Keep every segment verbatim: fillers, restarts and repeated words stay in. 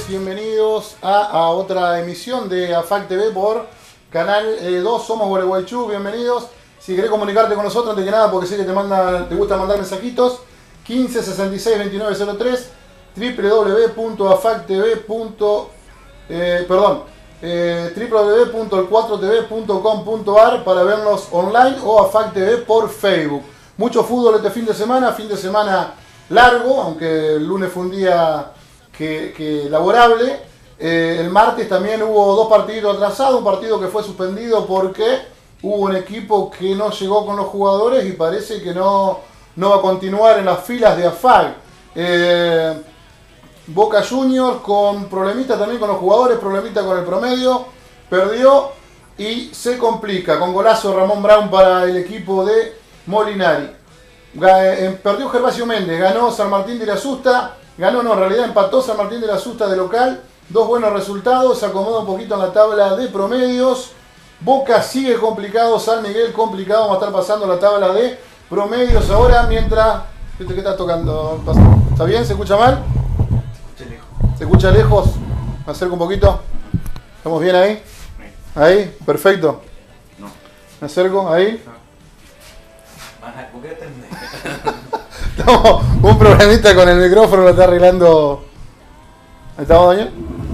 todos, bienvenidos a, a otra emisión de AFAC T V por Canal eh, dos, somos Gualeguaychú, bienvenidos. Si querés comunicarte con nosotros, antes que nada, porque sé que te, manda, te gusta mandar mensajitos, quince sesenta y seis veintinueve cero tres, w w w punto afac t v punto perdón, eh, w w w punto el cuatro t v punto com punto a r para vernos online o AFAC T V por Facebook. Mucho fútbol este fin de semana, fin de semana largo, aunque el lunes fue un día que, que laborable. Eh, el martes también hubo dos partidos atrasados, un partido que fue suspendido porque hubo un equipo que no llegó con los jugadores y parece que no, no va a continuar en las filas de AFAC. Eh, Boca Juniors con problemitas también con los jugadores, problemitas con el promedio, perdió y se complica con golazo de Ramón Brown para el equipo de Molinari. Perdió Gervasio Méndez, ganó San Martín de la Susta, ganó no, en realidad empató San Martín de la Susta de local, dos buenos resultados, se acomoda un poquito en la tabla de promedios. Boca sigue complicado, San Miguel complicado, vamos a estar pasando la tabla de promedios ahora mientras... ¿Qué estás tocando? ¿Está bien? ¿Se escucha mal? ¿Se escucha lejos? Me acerco un poquito. ¿Estamos bien ahí? ¿Ahí? Perfecto. No. ¿Me acerco? ¿Ahí? ¿Por qué te Estamos, un problemita con el micrófono, lo está arreglando. ¿Ahí estamos, Daniel?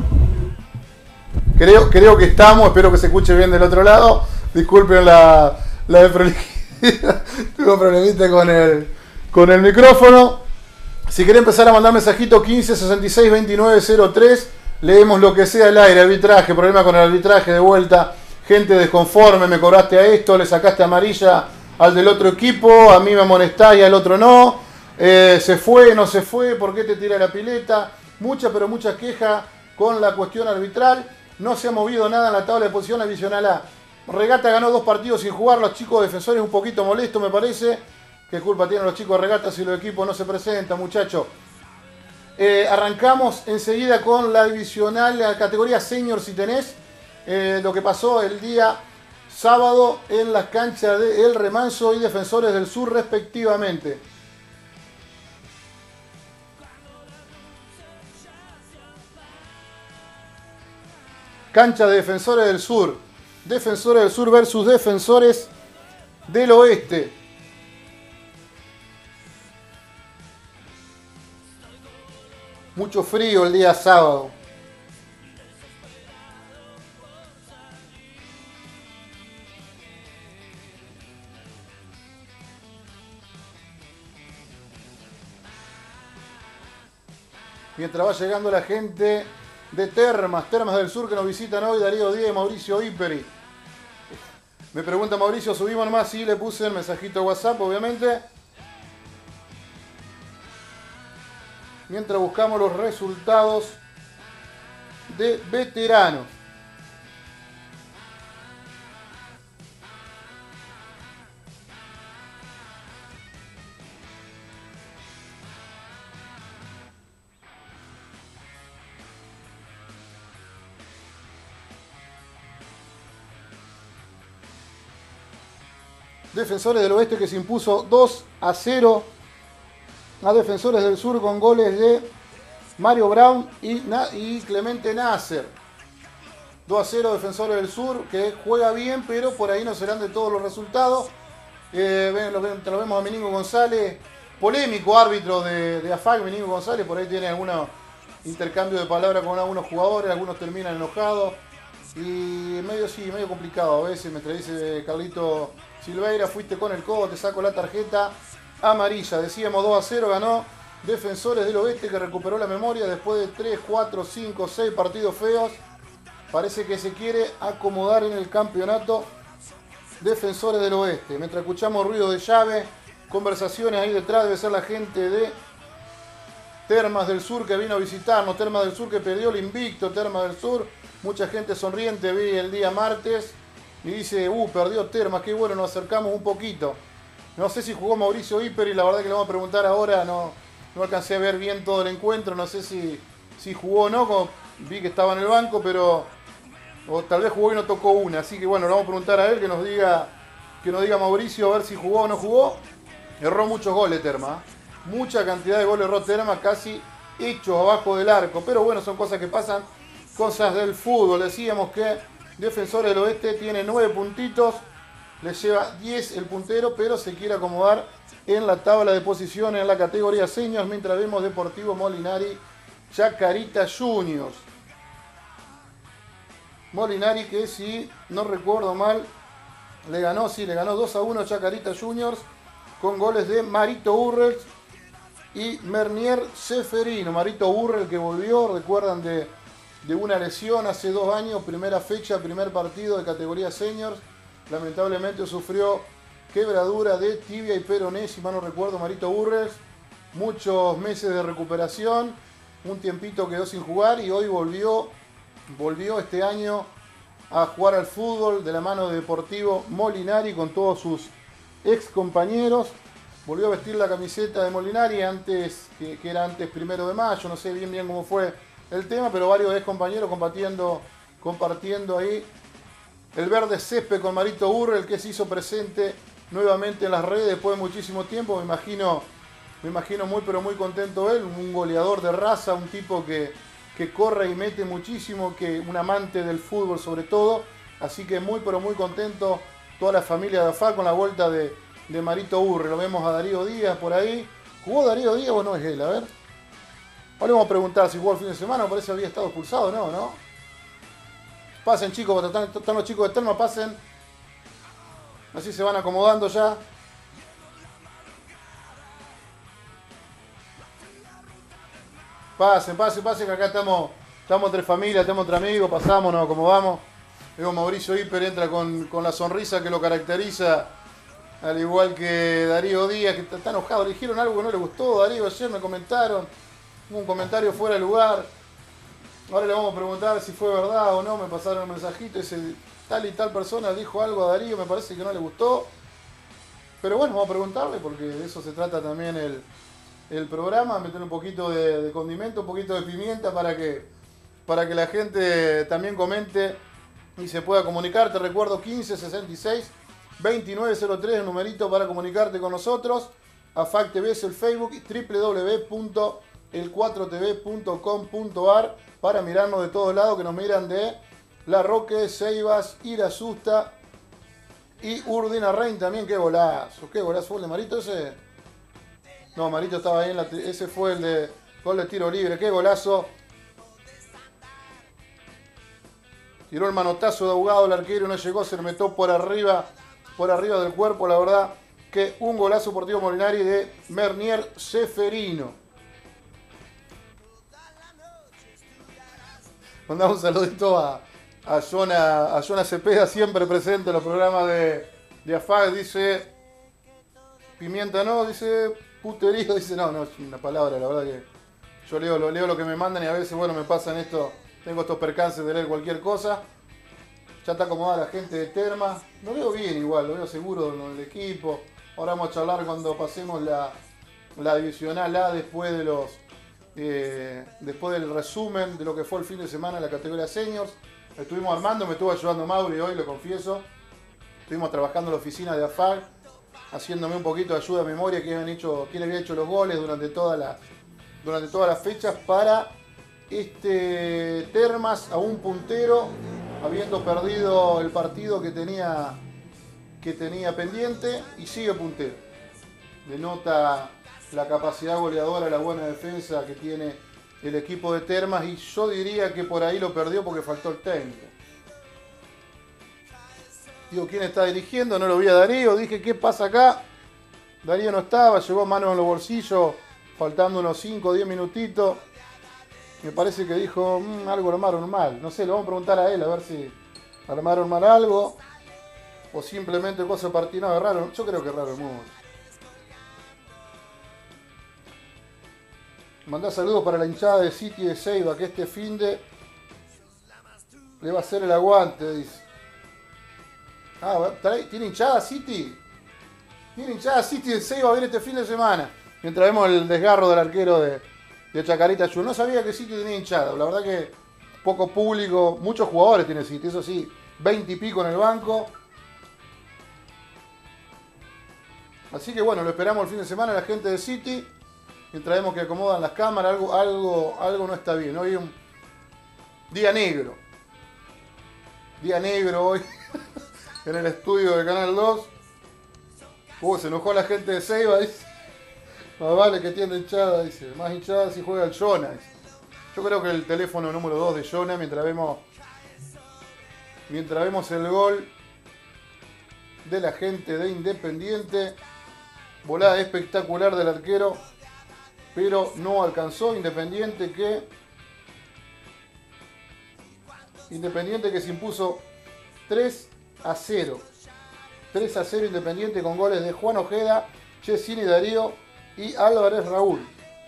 Creo, creo que estamos, espero que se escuche bien del otro lado. Disculpen la, la desprolijidad. Tuve un problemita con el, con el micrófono. Si querés empezar a mandar mensajito, quince sesenta y seis veintinueve cero tres, leemos lo que sea al aire, arbitraje, problema con el arbitraje de vuelta, gente desconforme, me cobraste a esto, le sacaste amarilla al del otro equipo, a mí me amonestás y al otro no, eh, se fue, no se fue, ¿por qué te tira la pileta? Mucha, pero mucha queja con la cuestión arbitral, no se ha movido nada en la tabla de posición adicional A. Regata ganó dos partidos sin jugar, los chicos defensores un poquito molestos me parece. ¿Qué culpa tienen los chicos de Regata si los equipos no se presentan, muchachos? Eh, arrancamos enseguida con la divisional, la categoría senior si tenés. Eh, lo que pasó el día sábado en las canchas de El Remanso y Defensores del Sur respectivamente. Cancha de Defensores del Sur. Defensores del Sur versus Defensores del Oeste. Mucho frío el día sábado. Mientras va llegando la gente de Termas, Termas del Sur que nos visitan hoy, Darío Díaz y Mauricio Iperi. Me pregunta Mauricio, subimos nomás, sí, le puse el mensajito de WhatsApp, obviamente. Mientras buscamos los resultados de veteranos. Defensores del Oeste que se impuso dos a cero a Defensores del Sur con goles de Mario Brown y, y Clemente Nasser. dos a cero Defensores del Sur, que juega bien, pero por ahí no serán de todos los resultados. Eh, ven, lo, ven, lo vemos a Meningo González, polémico árbitro de, de AFAC, Meningo González, por ahí tiene algunos intercambio de palabras con algunos jugadores, algunos terminan enojados. Y medio sí, medio complicado a veces, me dice Carlito Silveira, fuiste con el codo, te saco la tarjeta amarilla. Decíamos dos a cero, ganó Defensores del Oeste que recuperó la memoria después de tres, cuatro, cinco, seis partidos feos. Parece que se quiere acomodar en el campeonato Defensores del Oeste. Mientras escuchamos ruido de llave, conversaciones ahí detrás, debe ser la gente de Termas del Sur que vino a visitarnos. Termas del Sur que perdió el invicto, Termas del Sur. Mucha gente sonriente vi el día martes y dice, uh, perdió Termas, qué bueno, nos acercamos un poquito. No sé si jugó Mauricio Iperi, la verdad que le vamos a preguntar ahora, no, no alcancé a ver bien todo el encuentro, no sé si, si jugó o no, como vi que estaba en el banco, pero o tal vez jugó y no tocó una, así que bueno, le vamos a preguntar a él que nos diga, que nos diga Mauricio a ver si jugó o no jugó. Erró muchos goles Terma, mucha cantidad de goles erró Terma, casi hechos abajo del arco. Pero bueno, son cosas que pasan, cosas del fútbol. Decíamos que Defensores del Oeste tiene nueve puntitos, le lleva diez el puntero, pero se quiere acomodar en la tabla de posiciones en la categoría seniors, mientras vemos Deportivo Molinari, Chacarita Juniors. Molinari que, si no recuerdo mal, le ganó, sí, le ganó dos a uno a Chacarita Juniors con goles de Marito Urrell y Mernier Seferino. Marito Urrell que volvió, recuerdan, de, de una lesión hace dos años, primera fecha, primer partido de categoría seniors. Lamentablemente sufrió quebradura de tibia y peroné, si mal no recuerdo, Marito Urrell. Muchos meses de recuperación, un tiempito quedó sin jugar y hoy volvió, volvió este año a jugar al fútbol de la mano de Deportivo Molinari con todos sus ex compañeros. Volvió a vestir la camiseta de Molinari, antes, que, que era antes primero de mayo, no sé bien bien cómo fue el tema, pero varios ex compañeros compartiendo, compartiendo ahí el verde césped con Marito Urrell, que se hizo presente nuevamente en las redes después de muchísimo tiempo. Me imagino, me imagino muy pero muy contento él, un goleador de raza, un tipo que, que corre y mete muchísimo, que un amante del fútbol sobre todo. Así que muy pero muy contento toda la familia de A F A con la vuelta de, de Marito Urrell. Lo vemos a Darío Díaz por ahí. ¿Jugó Darío Díaz o no es él? A ver. Ahora vamos a preguntar si jugó el fin de semana, parece que había estado expulsado, ¿no? ¿no? Pasen, chicos, están, están los chicos de Telma, pasen. Así se van acomodando ya. Pasen, pasen, pasen, que acá estamos, estamos entre familia, estamos entre amigos, pasamos, nos acomodamos. Veo Mauricio Hiper entra con, con la sonrisa que lo caracteriza, al igual que Darío Díaz, que está, está enojado. Le dijeron algo que no le gustó, Darío, ayer me comentaron, un comentario fuera de lugar. Ahora le vamos a preguntar si fue verdad o no, me pasaron un mensajito, ese tal y tal persona dijo algo a Darío, me parece que no le gustó. Pero bueno, vamos a preguntarle porque de eso se trata también el, el programa, meter un poquito de, de condimento, un poquito de pimienta para que, para que la gente también comente y se pueda comunicar. Te recuerdo quince sesenta y seis veintinueve cero tres, el numerito para comunicarte con nosotros. A F A C T V es el Facebook, w w w punto el cuatro t v punto com punto a r para mirarnos de todos lados, que nos miran de La Roque, Ceibas, Irasusta y Urdinarrain también. Qué golazo, qué golazo fue el de Marito ese. No, Marito estaba ahí en la, ese fue el de gol de tiro libre, qué golazo. Tiró el manotazo de ahogado el arquero, no llegó, se le metió por arriba, por arriba del cuerpo. La verdad que un golazo por Deportivo Molinari de Mernier Seferino. Mandamos un saludito a, a Jonah, a Jonah Cepeda, siempre presente en los programas de, de A F A C. Dice, pimienta no, dice puterío, dice no, no, es una palabra, la verdad que yo leo, lo, leo lo que me mandan y a veces, bueno, me pasan esto, tengo estos percances de leer cualquier cosa. Ya está acomodada la gente de Terma, lo veo bien igual, lo veo seguro en el equipo. Ahora vamos a charlar cuando pasemos la, la divisional A después de los... Eh, después del resumen de lo que fue el fin de semana en la categoría seniors. Estuvimos armando, me estuvo ayudando Mauri hoy, lo confieso. Estuvimos trabajando en la oficina de A F A C, haciéndome un poquito de ayuda de memoria, quién, hecho, quién había hecho los goles durante todas las, durante todas las fechas para este Termas a un puntero, habiendo perdido el partido que tenía, que tenía pendiente, y sigue puntero. Denota la capacidad goleadora, la buena defensa que tiene el equipo de Termas, y yo diría que por ahí lo perdió porque faltó el técnico. Digo, ¿quién está dirigiendo? No lo vi a Darío, dije, ¿qué pasa acá? Darío no estaba, llevó manos en los bolsillos, faltando unos cinco o diez minutitos. Me parece que dijo, mmm, algo armaron mal. No sé, le vamos a preguntar a él a ver si armaron mal algo o simplemente cosas partidas. No, es raro, yo creo que es raro mucho. Mandá saludos para la hinchada de City de Ceiba, que este finde le va a hacer el aguante, dice. Ah, ¿tiene hinchada City? Tiene hinchada City de Ceiba a ver este fin de semana. Mientras vemos el desgarro del arquero de, de Chacarita Juniors. No sabía que City tenía hinchada. La verdad que poco público. Muchos jugadores tiene City, eso sí. veinte y pico en el banco. Así que bueno, lo esperamos el fin de semana la gente de City. mientras vemos que acomodan las cámaras, algo, algo, algo no está bien. Hoy es un día negro. Día negro hoy en el estudio de Canal dos. Uh, se enojó la gente de Ceiba, dice. Más vale que tiene hinchada, dice. Más hinchada si juega el Jonah, dice. Yo creo que el teléfono número dos de Jonah, mientras vemos, mientras vemos el gol de la gente de Independiente. Volada espectacular del arquero, pero no alcanzó. Independiente que Independiente que se impuso tres a cero. tres a cero Independiente con goles de Juan Ojeda, Chesini Darío y Álvarez Raúl.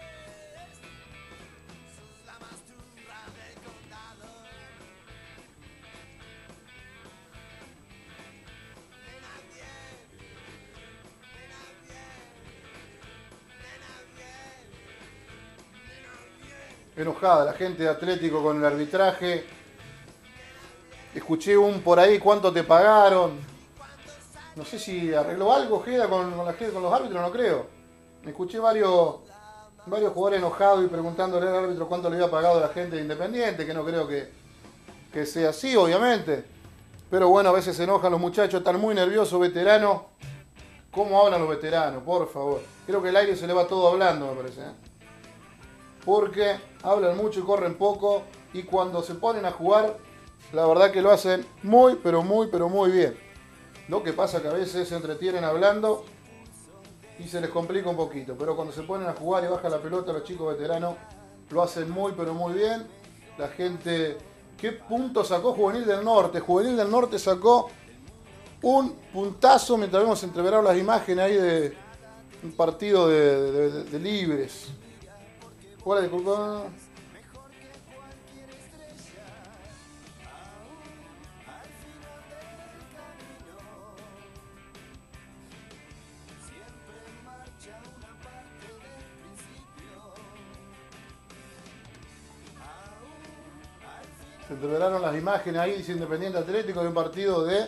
Enojada la gente de Atlético con el arbitraje. Escuché un por ahí cuánto te pagaron. No sé si arregló algo Ojeda con, con, la, con los árbitros, no creo. Escuché varios, varios jugadores enojados y preguntándole al árbitro cuánto le había pagado a la gente de Independiente, que no creo que, que sea así, obviamente. Pero bueno, a veces se enojan los muchachos, están muy nerviosos, veteranos. ¿Cómo hablan los veteranos? Por favor. Creo que el aire se le va todo hablando, me parece, ¿eh? Porque hablan mucho y corren poco, y cuando se ponen a jugar, la verdad que lo hacen muy, pero muy, pero muy bien. Lo que pasa que a veces se entretienen hablando y se les complica un poquito, pero cuando se ponen a jugar y bajan la pelota, los chicos veteranos lo hacen muy, pero muy bien. La gente... ¿Qué punto sacó Juvenil del Norte? Juvenil del Norte sacó un puntazo mientras vemos entreverar las imágenes ahí de un partido de, de, de, de libres. Hola, disculpa. Se entreveraron las imágenes ahí, dice Independiente Atlético, de un partido de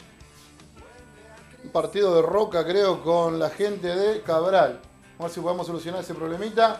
un partido de Roca, creo, con la gente de Cabral. Vamos a ver si podemos solucionar ese problemita.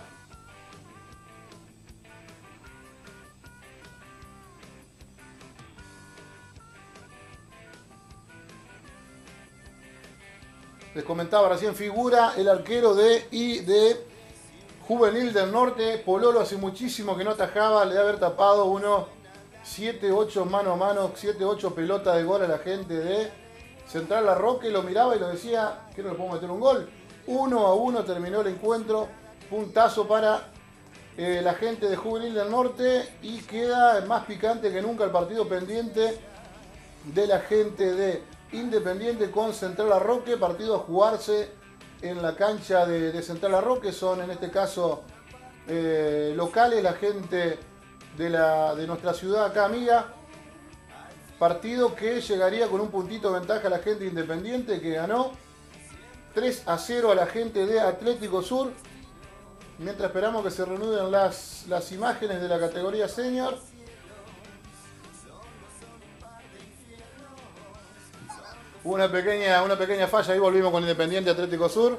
Les comentaba recién, figura el arquero de y de Juvenil del Norte. Pololo hace muchísimo que no atajaba, le debe haber tapado unos siete ocho mano a mano, siete ocho pelotas de gol a la gente de Central La Roque. Lo miraba y lo decía, que no le puedo meter un gol. Uno a uno terminó el encuentro. Puntazo para eh, la gente de Juvenil del Norte, y queda más picante que nunca el partido pendiente de la gente de Independiente con Central La Roque. Partido a jugarse en la cancha de, de Central La Roque. Son en este caso eh, locales, la gente de, la, de nuestra ciudad acá amiga. Partido que llegaría con un puntito de ventaja a la gente Independiente, que ganó tres a cero a la gente de Atlético Sur. Mientras esperamos que se reanuden las, las imágenes de la categoría senior. Una pequeña, una pequeña falla, ahí volvimos con Independiente Atlético Sur.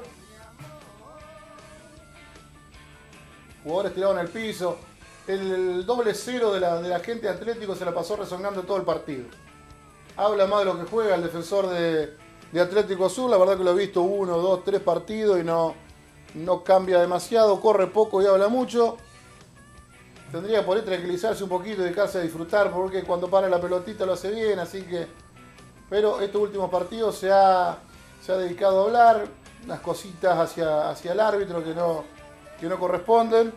Jugadores tirados en el piso. El, el doble cero de la, de la gente de Atlético se la pasó rezongando todo el partido. Habla más de lo que juega el defensor de, de Atlético Sur. La verdad que lo he visto uno, dos, tres partidos y no, no cambia demasiado. Corre poco y habla mucho. Tendría que por ahí tranquilizarse un poquito y dedicarse a disfrutar, porque cuando para la pelotita lo hace bien, así que... Pero estos últimos partidos se ha, se ha dedicado a hablar, unas cositas hacia, hacia el árbitro que no, que no corresponden.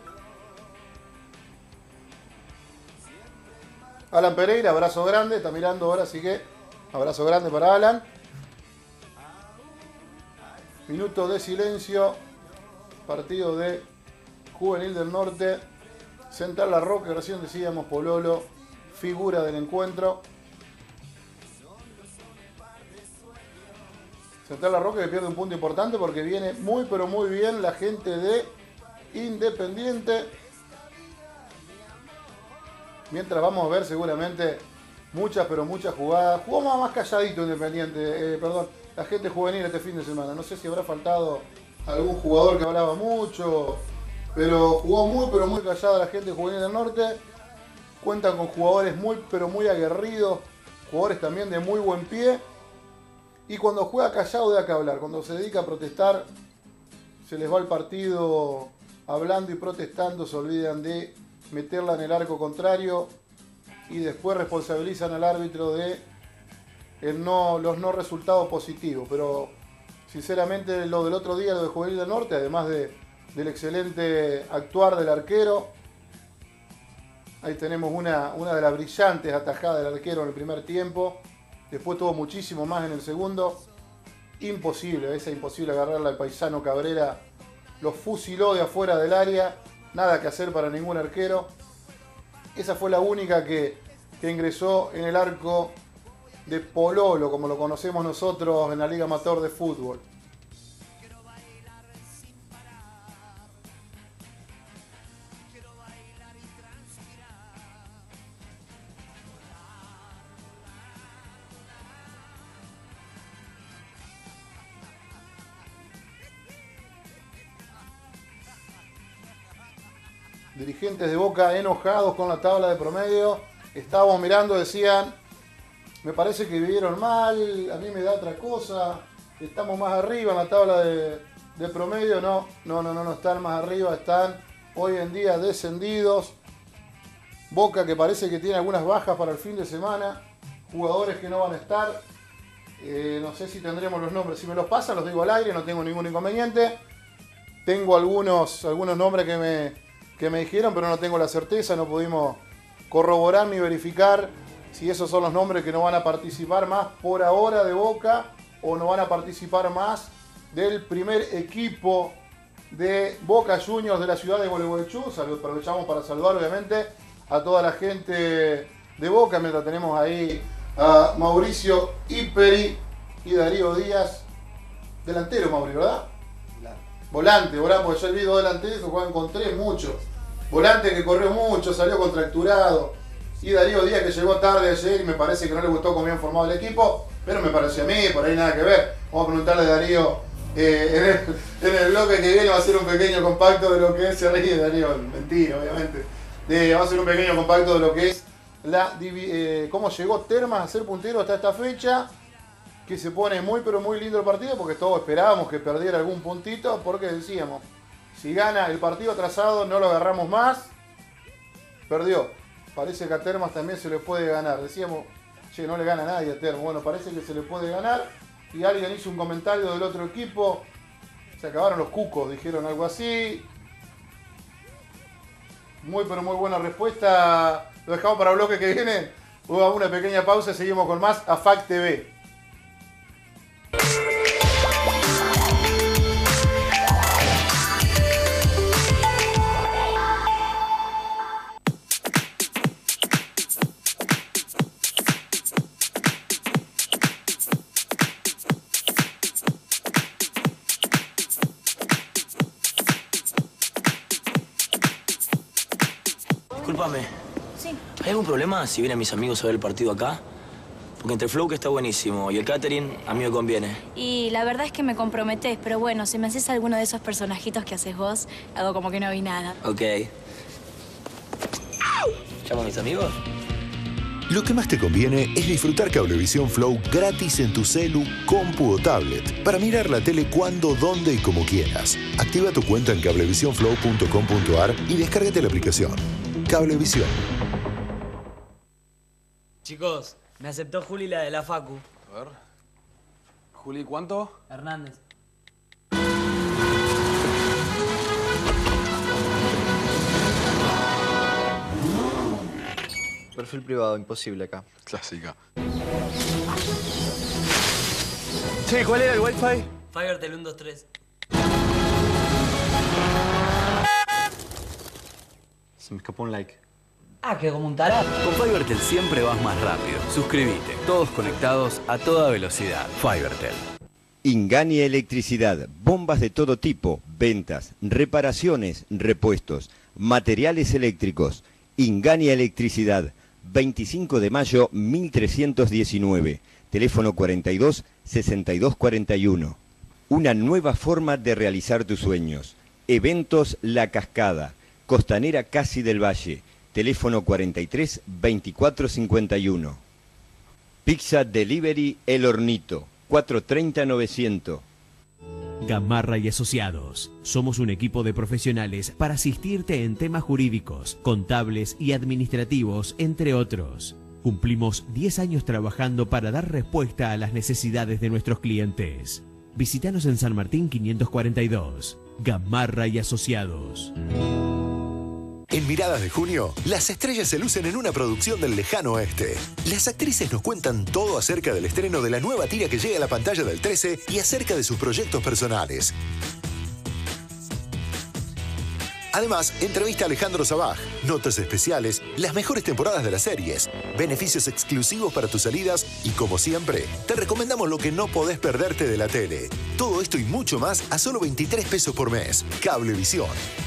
Alan Pereira, abrazo grande, está mirando ahora, así que abrazo grande para Alan. Minuto de silencio, partido de Juvenil del Norte, Central La Roque, recién decíamos Pololo, figura del encuentro. Central La Roque que pierde un punto importante porque viene muy pero muy bien la gente de Independiente. Mientras vamos a ver seguramente muchas pero muchas jugadas. Jugó más, más calladito Independiente, eh, perdón, la gente juvenil este fin de semana. No sé si habrá faltado algún jugador que hablaba mucho pero jugó muy, pero muy callada la gente juvenil del norte. Cuentan con jugadores muy, pero muy aguerridos, jugadores también de muy buen pie. Y cuando juega callado da que hablar, cuando se dedica a protestar, se les va el partido hablando y protestando, se olvidan de meterla en el arco contrario y después responsabilizan al árbitro de el no, los no resultados positivos. Pero sinceramente lo del otro día, lo de Juvenil del Norte, además de, del excelente actuar del arquero, ahí tenemos una, una de las brillantes atajadas del arquero en el primer tiempo. Después tuvo muchísimo más en el segundo. Imposible, a veces imposible agarrarla al paisano Cabrera. Los fusiló de afuera del área. Nada que hacer para ningún arquero. Esa fue la única que, que ingresó en el arco de Pololo, como lo conocemos nosotros en la Liga Amateur de Fútbol. Dirigentes de Boca enojados con la tabla de promedio. Estábamos mirando, decían, me parece que vivieron mal, a mí me da otra cosa, estamos más arriba en la tabla de, de promedio. No, no, no, no, no están más arriba, están hoy en día descendidos. Boca que parece que tiene algunas bajas para el fin de semana, jugadores que no van a estar. Eh, no sé si tendremos los nombres, si me los pasan los digo al aire, no tengo ningún inconveniente. Tengo algunos, algunos nombres que me... que me dijeron, pero no tengo la certeza, no pudimos corroborar ni verificar si esos son los nombres que no van a participar más por ahora de Boca o no van a participar más del primer equipo de Boca Juniors de la ciudad de Gualeguaychú. Aprovechamos para saludar obviamente a toda la gente de Boca, mientras tenemos ahí a Mauricio Iperi y Darío Díaz, delantero Mauricio, ¿verdad? Volante, volante, porque yo el vi dos delanteros que juegan con tres mucho. Volante que corrió mucho, salió contracturado. Y Darío Díaz que llegó tarde ayer y me parece que no le gustó cómo habían formado el equipo. Pero me pareció a mí, por ahí nada que ver. Vamos a preguntarle a Darío eh, en, el, en el bloque que viene. Va a ser un pequeño compacto de lo que es. Se ríe Darío, mentira obviamente. Eh, va a ser un pequeño compacto de lo que es la eh, cómo llegó Termas a ser puntero hasta esta fecha. Que se pone muy pero muy lindo el partido porque todos esperábamos que perdiera algún puntito porque decíamos, si gana el partido atrasado no lo agarramos más, perdió. Parece que a Termas también se le puede ganar. Decíamos, che, no le gana a nadie a Termas. Bueno, parece que se le puede ganar y alguien hizo un comentario del otro equipo, se acabaron los cucos, dijeron algo así. Muy pero muy buena respuesta. Lo dejamos para el bloque que viene. Hubo una pequeña pausa y seguimos con más A F A C T V. Disculpame. Sí. ¿Hay algún problema si vienen mis amigos a ver el partido acá? Porque entre el flow que está buenísimo y el catering, a mí me conviene. Y la verdad es que me comprometés, pero bueno, si me haces alguno de esos personajitos que haces vos, hago como que no vi nada. Ok. ¿Llamo a mis amigos? Lo que más te conviene es disfrutar Cablevisión Flow gratis en tu celu, compu o tablet para mirar la tele cuando, dónde y como quieras. Activa tu cuenta en cablevision flow punto com punto a r y descárgate la aplicación. Cablevisión. Chicos, me aceptó Juli la de la Facu. A ver. Juli, ¿cuánto? Hernández. Perfil privado, imposible acá. Clásica. Che, ¿cuál era el wifi? Fivertel uno dos tres. Se me escapó un like. Ah, que como un tarado. Con Fivertel siempre vas más rápido. Suscríbete. Todos conectados a toda velocidad. Fivertel. Ingania Electricidad. Bombas de todo tipo. Ventas, reparaciones, repuestos, materiales eléctricos. Ingania Electricidad. veinticinco de mayo mil trescientos diecinueve. Teléfono cuarenta y dos, sesenta y dos cuarenta y uno. Una nueva forma de realizar tus sueños. Eventos La Cascada, Costanera Casi del Valle, teléfono cuarenta y tres, veinticuatro cincuenta y uno. Pizza Delivery El Hornito, cuatrocientos treinta, novecientos. Gamarra y Asociados. Somos un equipo de profesionales para asistirte en temas jurídicos, contables y administrativos, entre otros. Cumplimos diez años trabajando para dar respuesta a las necesidades de nuestros clientes. Visítanos en San Martín quinientos cuarenta y dos. Gamarra y Asociados. En Miradas de Junio, las estrellas se lucen en una producción del lejano oeste. Las actrices nos cuentan todo acerca del estreno de la nueva tira que llega a la pantalla del trece y acerca de sus proyectos personales. Además, entrevista a Alejandro Sabaj, notas especiales, las mejores temporadas de las series, beneficios exclusivos para tus salidas y, como siempre, te recomendamos lo que no podés perderte de la tele. Todo esto y mucho más a solo veintitrés pesos por mes. Cablevisión.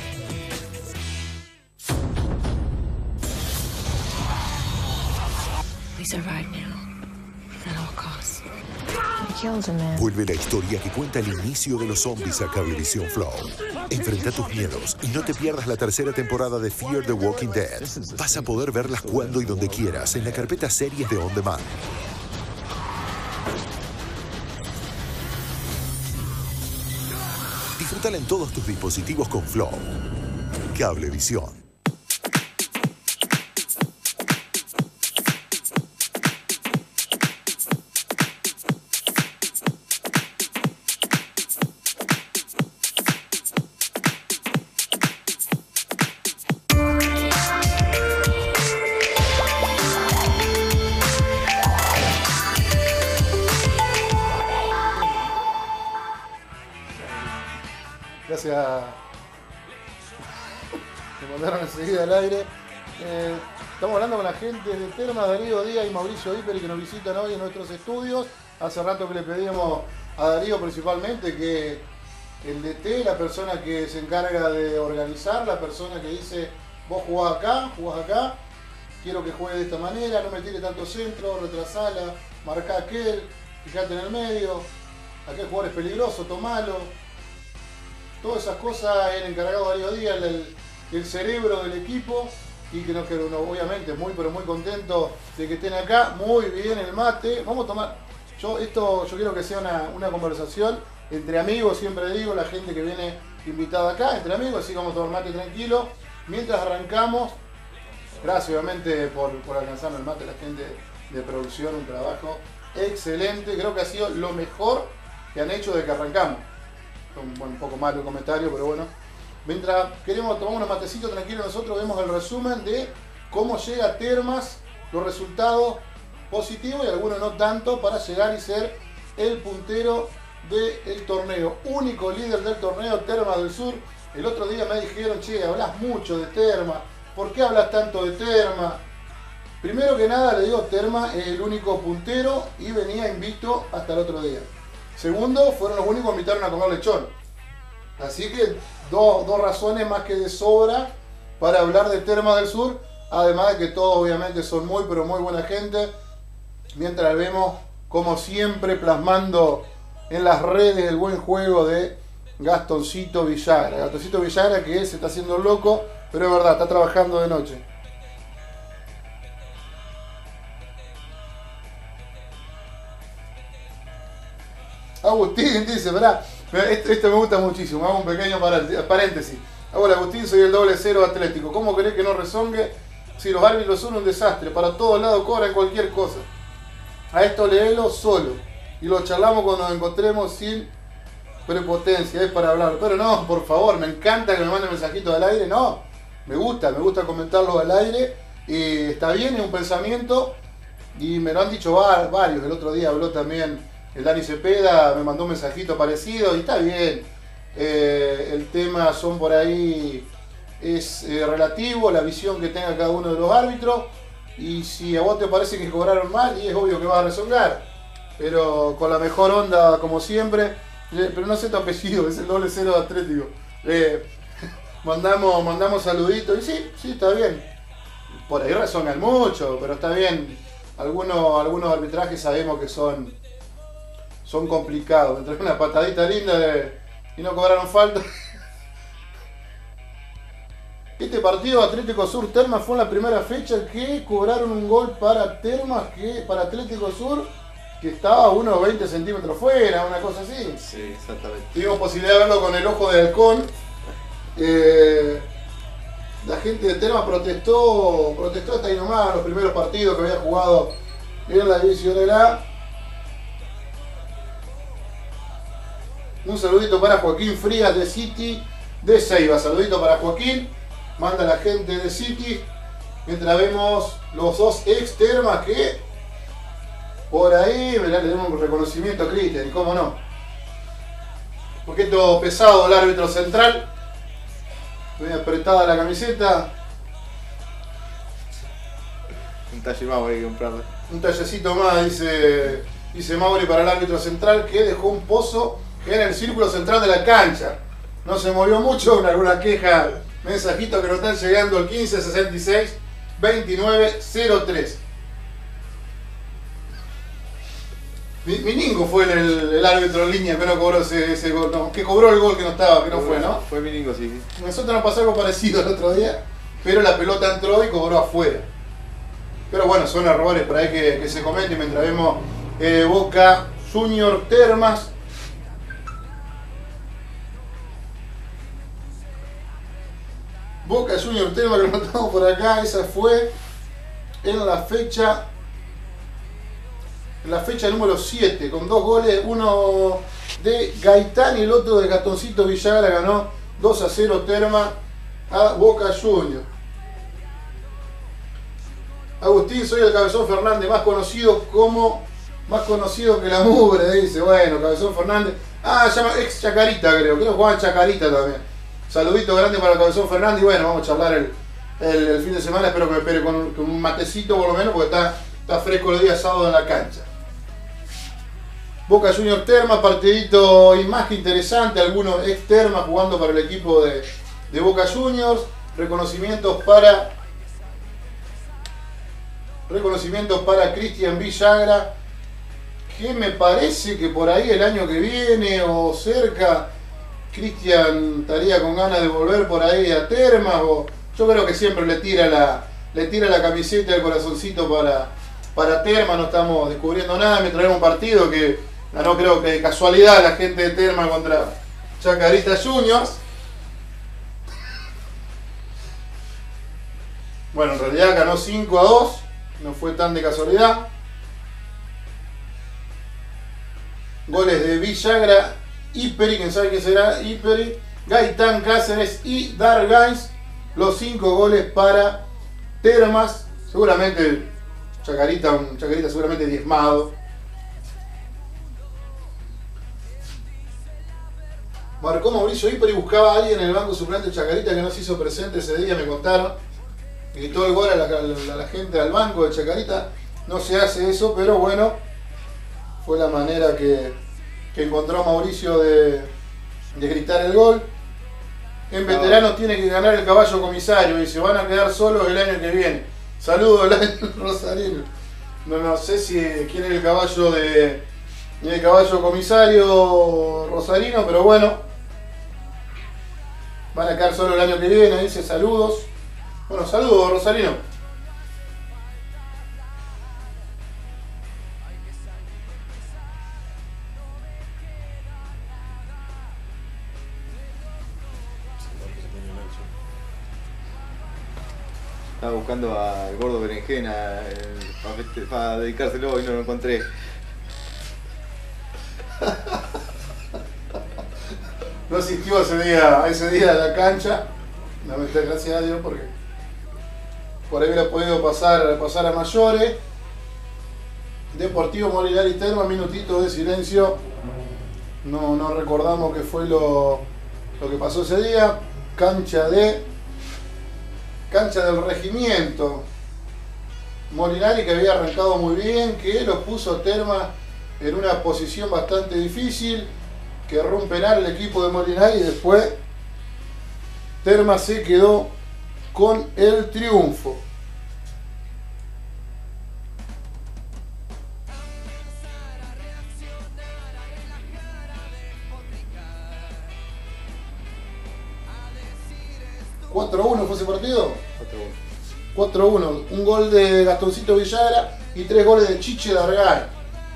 Vuelve la historia que cuenta el inicio de los zombies a Cablevisión Flow. Enfrenta tus miedos y no te pierdas la tercera temporada de Fear the Walking Dead. Vas a poder verlas cuando y donde quieras en la carpeta Series de On Demand. Disfrútala en todos tus dispositivos con Flow. Cablevisión. Gracias. Me mandaron enseguida al aire. Eh, estamos hablando con la gente de Termas, Darío Díaz y Mauricio Iperi, que nos visitan hoy en nuestros estudios. Hace rato que le pedíamos a Darío principalmente que el D T, la persona que se encarga de organizar, la persona que dice vos jugás acá, jugás acá, quiero que juegue de esta manera, no me tire tanto centro, retrasala, marcá aquel, fijate en el medio, aquel jugador es peligroso, tomalo. Todas esas cosas, el encargado Darío Díaz, el, el cerebro del equipo, y que nos quedó obviamente muy pero muy contento de que estén acá. Muy bien el mate. Vamos a tomar, yo esto yo quiero que sea una, una conversación entre amigos, siempre digo, la gente que viene invitada acá, entre amigos, así vamos a tomar mate tranquilo. Mientras arrancamos, gracias obviamente por, por alcanzarnos el mate, la gente de producción, un trabajo excelente, creo que ha sido lo mejor que han hecho de que arrancamos. Un, bueno, un poco malo el comentario, pero bueno. Mientras queremos tomar unos matecitos tranquilos, nosotros vemos el resumen de cómo llega a Termas, los resultados positivos y algunos no tanto, para llegar y ser el puntero del torneo. Único líder del torneo, Termas del Sur. El otro día me dijeron, che, hablas mucho de Termas, ¿por qué hablas tanto de Termas? Primero que nada le digo, Termas es el único puntero y venía invicto hasta el otro día. Segundo, fueron los únicos que invitaron a comer lechón. Así que dos, dos razones más que de sobra para hablar de Termas del Sur. Además de que todos obviamente son muy pero muy buena gente. Mientras vemos como siempre plasmando en las redes el buen juego de Gastoncito Villagra. Gastoncito Villagra que se está haciendo loco, pero es verdad, está trabajando de noche. Agustín dice, verá, esto, esto me gusta muchísimo, hago un pequeño paréntesis. Hola Agustín, soy el doble cero atlético. ¿Cómo querés que no rezongue si los árbitros son un desastre? Para todos lados cobran cualquier cosa. A esto léelo solo y lo charlamos cuando nos encontremos sin prepotencia, es para hablar. Pero no, por favor, me encanta que me manden mensajitos al aire, no. Me gusta, me gusta comentarlos al aire y está bien, es un pensamiento y me lo han dicho varios. El otro día habló también el Dani Cepeda, me mandó un mensajito parecido y está bien. Eh, el tema son por ahí, es eh, relativo, la visión que tenga cada uno de los árbitros. Y si a vos te parece que cobraron mal, y es obvio que vas a rezongar. Pero con la mejor onda, como siempre. Eh, pero no sé tu apellido, es el doble cero atlético. Eh, mandamos, mandamos saluditos y sí, sí, está bien. Por ahí rezongan mucho, pero está bien. Algunos, algunos arbitrajes sabemos que son... son complicados. Me traje una patadita linda de, y no cobraron falta. Este partido Atlético Sur Termas fue en la primera fecha que cobraron un gol para Termas, que para Atlético Sur, que estaba a unos veinte centímetros fuera, una cosa así. Sí, exactamente. Tuvimos posibilidad de verlo con el ojo de halcón. Eh, la gente de Termas protestó, protestó hasta ahí nomás los primeros partidos que había jugado en la división de la A. Un saludito para Joaquín Frías de City de Ceiba. Saludito para Joaquín. Manda la gente de City. Mientras vemos los dos ex Termas que por ahí le damos un reconocimiento a Cristian. ¿Y cómo no? Un poquito pesado el árbitro central. Muy apretada la camiseta. Un talle más voy a comprarlo. Un tallecito más, dice, dice Mauri para el árbitro central, que dejó un pozo en el círculo central de la cancha. No se movió mucho, con alguna queja, mensajito que nos están llegando al quince sesenta y seis veintinueve cero tres. Miningo fue el, el árbitro en línea que no cobró ese, ese gol, no, que cobró el gol que no estaba, que no fue, ¿no? Fue Miningo, sí. Nosotros nos pasó algo parecido el otro día, pero la pelota entró y cobró afuera. Pero bueno, son errores por ahí que, que se comenten mientras vemos eh, Boca Junior Termas. Boca Junior Termas que lo notamos por acá, esa fue en la fecha en la fecha número siete, con dos goles, uno de Gaitán y el otro de Gatoncito Villagra. Ganó dos a cero Termas a Boca Junior. Agustín, soy el Cabezón Fernández, más conocido como más conocido que la mugre, dice. Bueno, Cabezón Fernández, ah, llama ex Chacarita, creo, creo que jugaba en Chacarita también. Saludito grande para el Cabezón Fernández. Y bueno, vamos a charlar el, el, el fin de semana. Espero que me espere con, con un matecito por lo menos, porque está, está fresco el día sábado en la cancha. Boca Junior Termas, partidito y más que interesante. Algunos ex Termas jugando para el equipo de, de Boca Juniors. Reconocimientos para Reconocimientos para Cristian Villagra, que me parece que por ahí el año que viene o cerca Cristian estaría con ganas de volver por ahí a Termas. O yo creo que siempre le tira la, le tira la camiseta, el corazoncito para, para Termas. No estamos descubriendo nada. Me traemos un partido que ganó, creo que de casualidad, la gente de Termas contra Chacarita Juniors. Bueno, en realidad ganó cinco a dos. No fue tan de casualidad. Goles de Villagra, Iperi, quien sabe quién será Iperi, Gaitán Cáceres y Dargains. Los cinco goles para Termas. Seguramente Chacarita, un Chacarita seguramente diezmado. Marcó Mauricio Iperi, buscaba a alguien en el banco suplente de Chacarita que no se hizo presente ese día, me contaron. Gritó el gol a la, a la gente al banco de Chacarita. No se hace eso, pero bueno, fue la manera que, que encontró Mauricio de, de gritar el gol. En veteranos tiene que ganar el caballo comisario y se van a quedar solos el año que viene. Saludos al Rosarino. No, no sé si quién es el caballo de el caballo comisario Rosarino, pero bueno, van a quedar solos el año que viene. Dice saludos. Bueno, saludos, Rosarino. Estaba buscando al gordo berenjena eh, para, para dedicárselo y no lo encontré. No asistió ese día, ese día a la cancha. No me está, gracias a Dios, porque por ahí hubiera podido pasar, pasar a mayores. Deportivo Molinari Termas, minutito de silencio. No, no recordamos qué fue lo, lo que pasó ese día. Cancha de cancha del Regimiento. Molinari, que había arrancado muy bien, que lo puso Termas en una posición bastante difícil, que erró un penal el equipo de Molinari y después Termas se quedó con el triunfo. cuatro a uno fue fue ese partido? cuatro uno. Un gol de Gastoncito Villagra y tres goles de Chiche Dargay.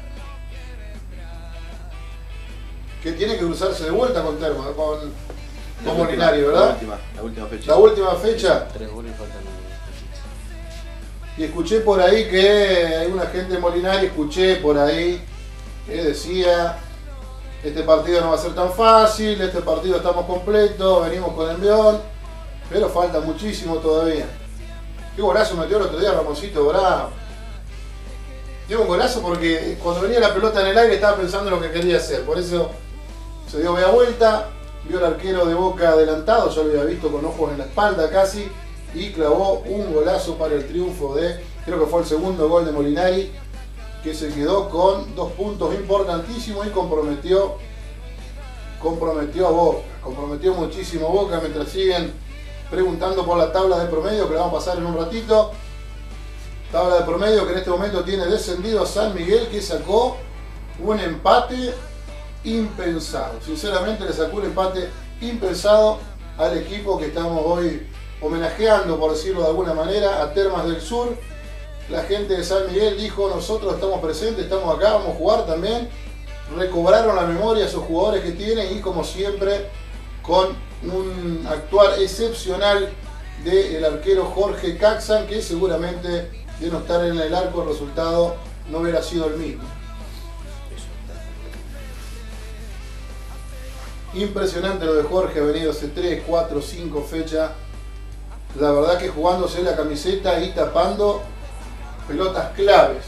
Que tiene que cruzarse de vuelta con Terma, con, con Molinari, ¿verdad? La última, la última fecha. La última fecha. Tres goles faltan. Y escuché por ahí que hay una gente de Molinari, escuché por ahí que decía: este partido no va a ser tan fácil, este partido estamos completos, venimos con envión, pero falta muchísimo todavía. Qué golazo metió el otro día Ramoncito Bravo. Dio un golazo porque cuando venía la pelota en el aire estaba pensando en lo que quería hacer, por eso se dio media vuelta, vio al arquero de Boca adelantado, yo lo había visto con ojos en la espalda casi, y clavó un golazo para el triunfo de, creo que fue el segundo gol de Molinari, que se quedó con dos puntos importantísimos y comprometió, comprometió a Boca, comprometió muchísimo a Boca. Mientras siguen preguntando por la tabla de promedio, que la vamos a pasar en un ratito. Tabla de promedio que en este momento tiene descendido a San Miguel, que sacó un empate impensado. Sinceramente le sacó un empate impensado al equipo que estamos hoy homenajeando, por decirlo de alguna manera, a Termas del Sur. La gente de San Miguel dijo: nosotros estamos presentes, estamos acá, vamos a jugar también. Recobraron la memoria a esos jugadores que tienen y, como siempre, con un actuar excepcional del arquero Jorge Caxan, que seguramente de no estar en el arco el resultado no hubiera sido el mismo. Impresionante lo de Jorge, ha venido hace tres, cuatro, cinco fechas. La verdad que jugándose la camiseta y tapando pelotas claves.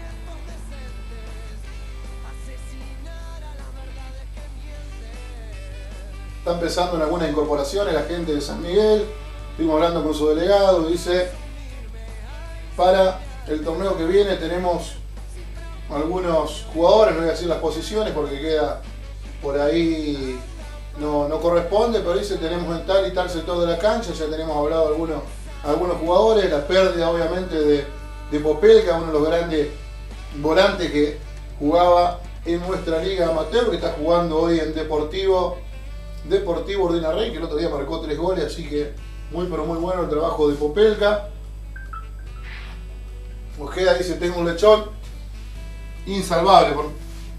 Están pensando en algunas incorporaciones la gente de San Miguel. Estuvimos hablando con su delegado, dice: para el torneo que viene tenemos algunos jugadores, no voy a decir las posiciones porque queda por ahí, no, no corresponde, pero dice: tenemos en tal y tal sector de la cancha, ya tenemos hablado de algunos, algunos jugadores, la pérdida obviamente de, de Popelka, uno de los grandes volantes que jugaba en nuestra liga amateur, que está jugando hoy en Deportivo Deportivo Ordinarrey, que el otro día marcó tres goles, así que muy pero muy bueno el trabajo de Popelka. Ojeda dice: tengo un lechón insalvable. Por...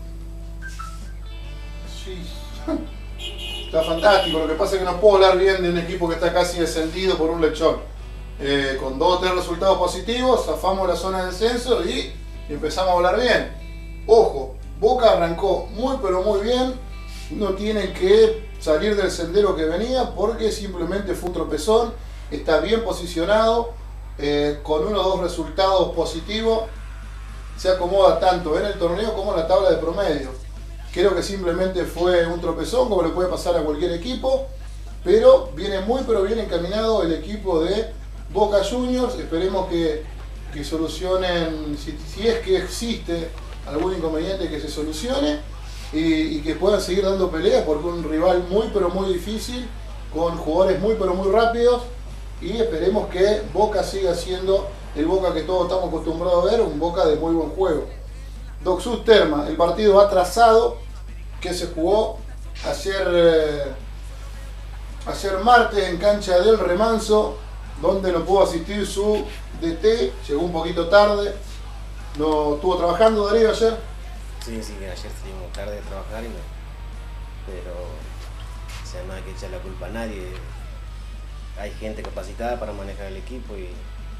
Sí. Está fantástico, lo que pasa es que no puedo hablar bien de un equipo que está casi descendido por un lechón. Eh, con dos o tres resultados positivos, zafamos la zona de descenso y empezamos a hablar bien. Ojo, Boca arrancó muy pero muy bien, no tiene que salir del sendero que venía porque simplemente fue un tropezón, está bien posicionado, eh, con uno o dos resultados positivos, se acomoda tanto en el torneo como en la tabla de promedio. Creo que simplemente fue un tropezón, como le puede pasar a cualquier equipo, pero viene muy pero bien encaminado el equipo de Boca Juniors. Esperemos que, que solucionen, si, si es que existe algún inconveniente, que se solucione y, y que puedan seguir dando pelea, porque un rival muy pero muy difícil, con jugadores muy pero muy rápidos, y esperemos que Boca siga siendo el Boca que todos estamos acostumbrados a ver, un Boca de muy buen juego. Doxus Terma, el partido atrasado que se jugó ayer, eh, ayer martes en cancha del Remanso, donde no pudo asistir su D T, llegó un poquito tarde. ¿No estuvo trabajando Darío ayer? Sí, sí, que ayer salimos tarde de trabajar, y no, pero o sea, no hay que echar la culpa a nadie. Hay gente capacitada para manejar el equipo y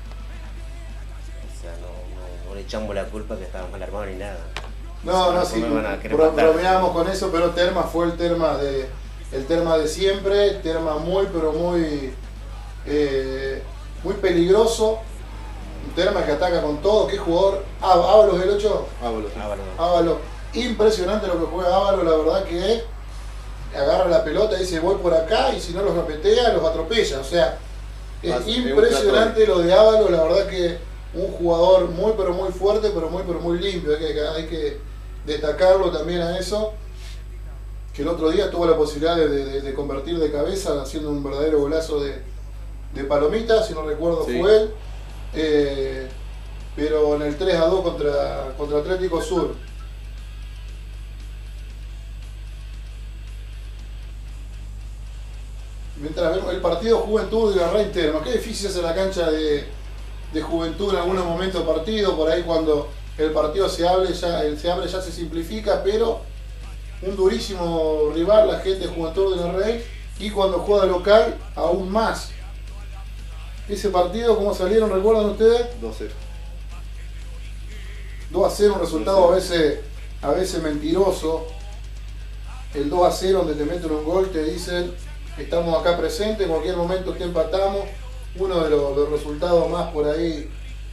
o sea, no, no, no le echamos la culpa que estaba mal armado ni nada. No, o sea, no, sí, bro, bro, bromeamos con eso, pero Terma fue el Terma de, el Terma de siempre, Terma muy, pero muy, eh, muy peligroso. Un Terma que ataca con todo. ¿Qué jugador? ¿Ábalos del ocho? Ábalos. Ábalos. Impresionante lo que juega Ábalos, la verdad que agarra la pelota y dice: voy por acá, y si no los rapetea, los atropella. O sea, es Más, impresionante lo de Ábalos, la verdad que un jugador muy pero muy fuerte, pero muy pero muy limpio. Hay que, hay que destacarlo también a eso, que el otro día tuvo la posibilidad de, de, de convertir de cabeza, haciendo un verdadero golazo de, de palomita, si no recuerdo sí. fue él. Eh, pero en el tres a dos contra, contra Atlético Sur. mientras vemos el partido Juventud de la Rey Terma. Qué difícil es la cancha de, de Juventud en algunos momentos del partido, por ahí cuando el partido se abre, ya, se abre ya se simplifica, pero un durísimo rival la gente de Juventud de la Rey, y cuando juega de local aún más. Ese partido, ¿cómo salieron? ¿Recuerdan ustedes? dos a cero. dos a cero, un resultado a veces, a veces mentiroso. El dos a cero donde te meten un gol, te dicen estamos acá presentes, en cualquier momento te empatamos. Uno de los, los resultados más por ahí.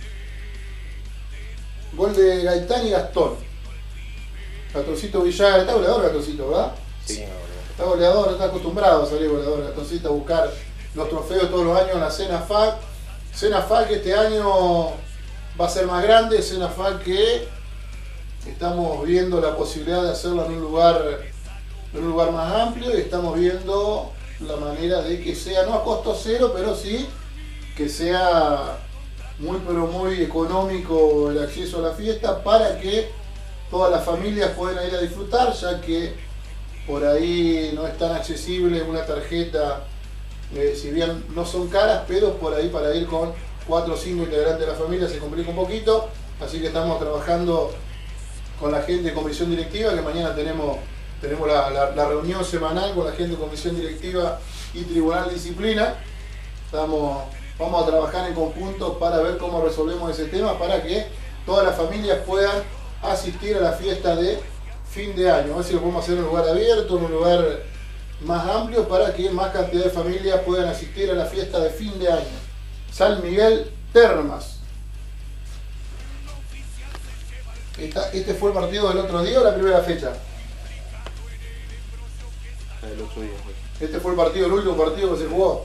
Gol de Gaitán y Gastón. Gastoncito Villar, está goleador Gastoncito, ¿verdad? Sí, está goleador, está acostumbrado a salir goleador Gastoncito, a buscar los trofeos todos los años en la Cena F A C. Cena F A C que este año va a ser más grande, Cena F A C que estamos viendo la posibilidad de hacerlo en un lugar, en un lugar más amplio, y estamos viendo la manera de que sea, no a costo cero, pero sí que sea muy pero muy económico el acceso a la fiesta para que todas las familias puedan ir a disfrutar, ya que por ahí no es tan accesible una tarjeta, eh, si bien no son caras, pero por ahí para ir con cuatro o cinco integrantes de la familia se complica un poquito, así que estamos trabajando con la gente de comisión directiva, que mañana tenemos, tenemos la, la, la reunión semanal con la gente de comisión directiva y tribunal de disciplina. Estamos, vamos a trabajar en conjunto para ver cómo resolvemos ese tema, para que todas las familias puedan asistir a la fiesta de fin de año. A ver si lo podemos hacer en un lugar abierto, en un lugar más amplio, para que más cantidad de familias puedan asistir a la fiesta de fin de año. San Miguel Termas. Esta, ¿Este fue el partido del otro día o la primera fecha? El otro día fue. Este fue el partido, el último partido que se jugó.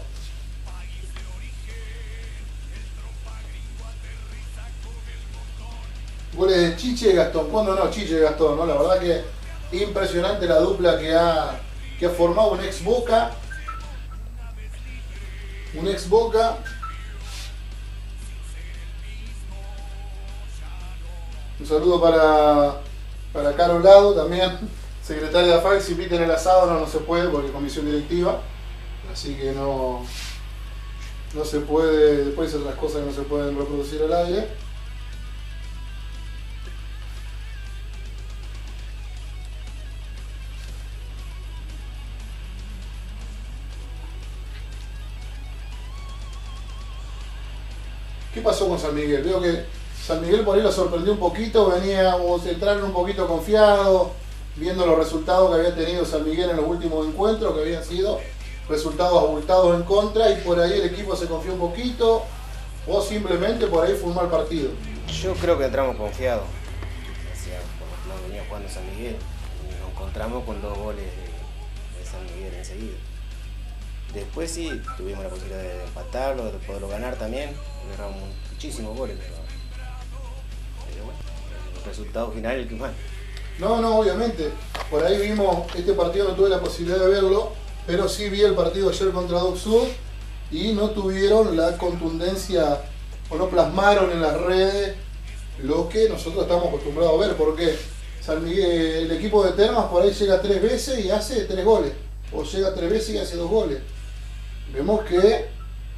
Goles de Chiche y Gastón. ¿Cuándo no? Chiche y Gastón, ¿no? La verdad que impresionante la dupla que ha, que ha formado un ex Boca. Un ex Boca. Un saludo para, para Caro Lado también, secretaria de A F A C. Si piten el asado no, no se puede porque es comisión directiva. Así que no, no se puede, después hay otras cosas que no se pueden reproducir al aire. ¿Qué pasó con San Miguel? Veo que San Miguel por ahí lo sorprendió un poquito, veníamos entraron un poquito confiados, viendo los resultados que había tenido San Miguel en los últimos encuentros, que habían sido resultados abultados en contra, y por ahí el equipo se confió un poquito, o simplemente por ahí fue un mal partido. Yo creo que entramos confiados. O sea, por no venía jugando San Miguel, y nos encontramos con dos goles de, de San Miguel enseguida. Después sí, tuvimos la posibilidad de empatarlo, de poderlo ganar también. Erramos muchísimos goles, pero, pero bueno, el resultado final es el que más. No, no, obviamente. Por ahí vimos, este partido no tuve la posibilidad de verlo, pero sí vi el partido ayer contra Doc Sud y no tuvieron la contundencia o no plasmaron en las redes lo que nosotros estamos acostumbrados a ver, porque San Miguel, el equipo de Termas por ahí llega tres veces y hace tres goles, o llega tres veces y hace dos goles. Vemos que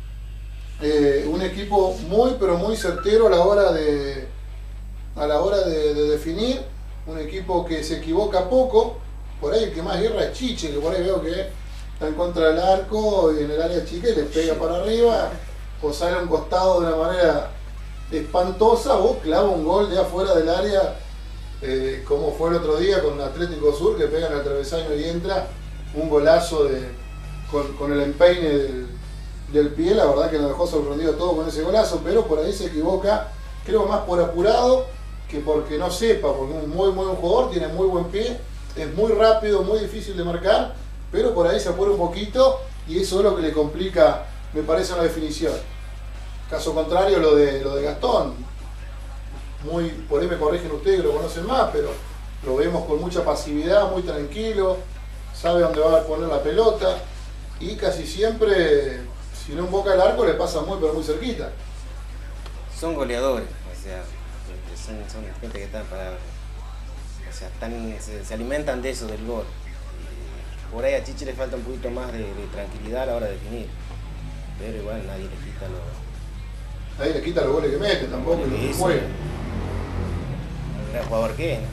eh, un equipo muy pero muy certero a la hora de a la hora de, de definir, un equipo que se equivoca poco. Por ahí el que más guerra es Chiche, que por ahí veo que está en contra del arco y en el área chica y le pega para arriba, o sale a un costado de una manera espantosa, o clava un gol de afuera del área, eh, como fue el otro día con Atlético Sur, que pega en el travesaño y entra un golazo de, con, con el empeine del, del pie. La verdad que nos dejó sorprendido todo con ese golazo, pero por ahí se equivoca, creo más por apurado que porque no sepa, porque es un muy, muy buen jugador, tiene muy buen pie, es muy rápido, muy difícil de marcar, pero por ahí se apura un poquito y eso es lo que le complica, me parece, la definición. Caso contrario, lo de, lo de Gastón, muy, por ahí me corrigen ustedes que lo conocen más, pero lo vemos con mucha pasividad, muy tranquilo, sabe dónde va a poner la pelota y casi siempre, si no emboca el arco, le pasa muy pero muy cerquita. Son goleadores, o sea, son, son gente que están para, o sea, están, se, se alimentan de eso, del gol. por ahí a Chichi le falta un poquito más de, de tranquilidad a la hora de definir. Pero igual nadie le quita los... Nadie le quita los goles que mete, tampoco lo que Sí, juega. El gran jugador que es, ¿no?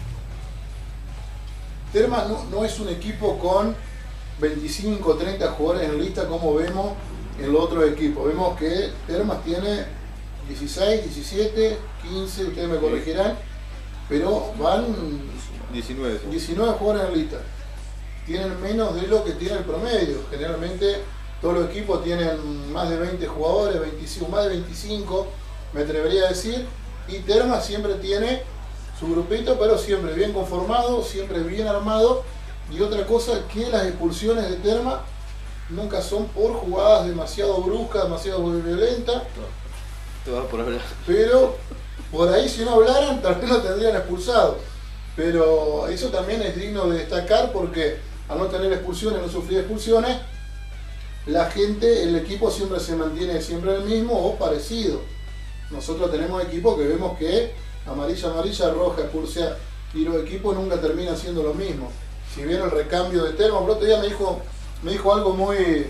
Termas no, no es un equipo con veinticinco o treinta jugadores en lista como vemos en los otros equipos. Vemos que Termas tiene dieciséis, diecisiete, quince, ustedes me corregirán, pero van diecinueve. diecinueve jugadores en lista. Tienen menos de lo que tiene el promedio. Generalmente todos los equipos tienen más de veinte jugadores, veinticinco, más de veinticinco, me atrevería a decir, y Termas siempre tiene su grupito, pero siempre bien conformado, siempre bien armado. Y otra cosa, que las expulsiones de Termas nunca son por jugadas demasiado bruscas, demasiado violentas. Todo por hablar. Pero por ahí, si no hablaran, tal vez lo tendrían expulsado. Pero eso también es digno de destacar, porque al no tener expulsiones, no sufrir expulsiones, la gente, el equipo siempre se mantiene siempre el mismo o parecido. Nosotros tenemos equipos que vemos que amarilla, amarilla, roja, expulsa, y los equipos nunca terminan siendo lo mismo. Si bien el recambio de Termas, el otro día me dijo, me dijo algo muy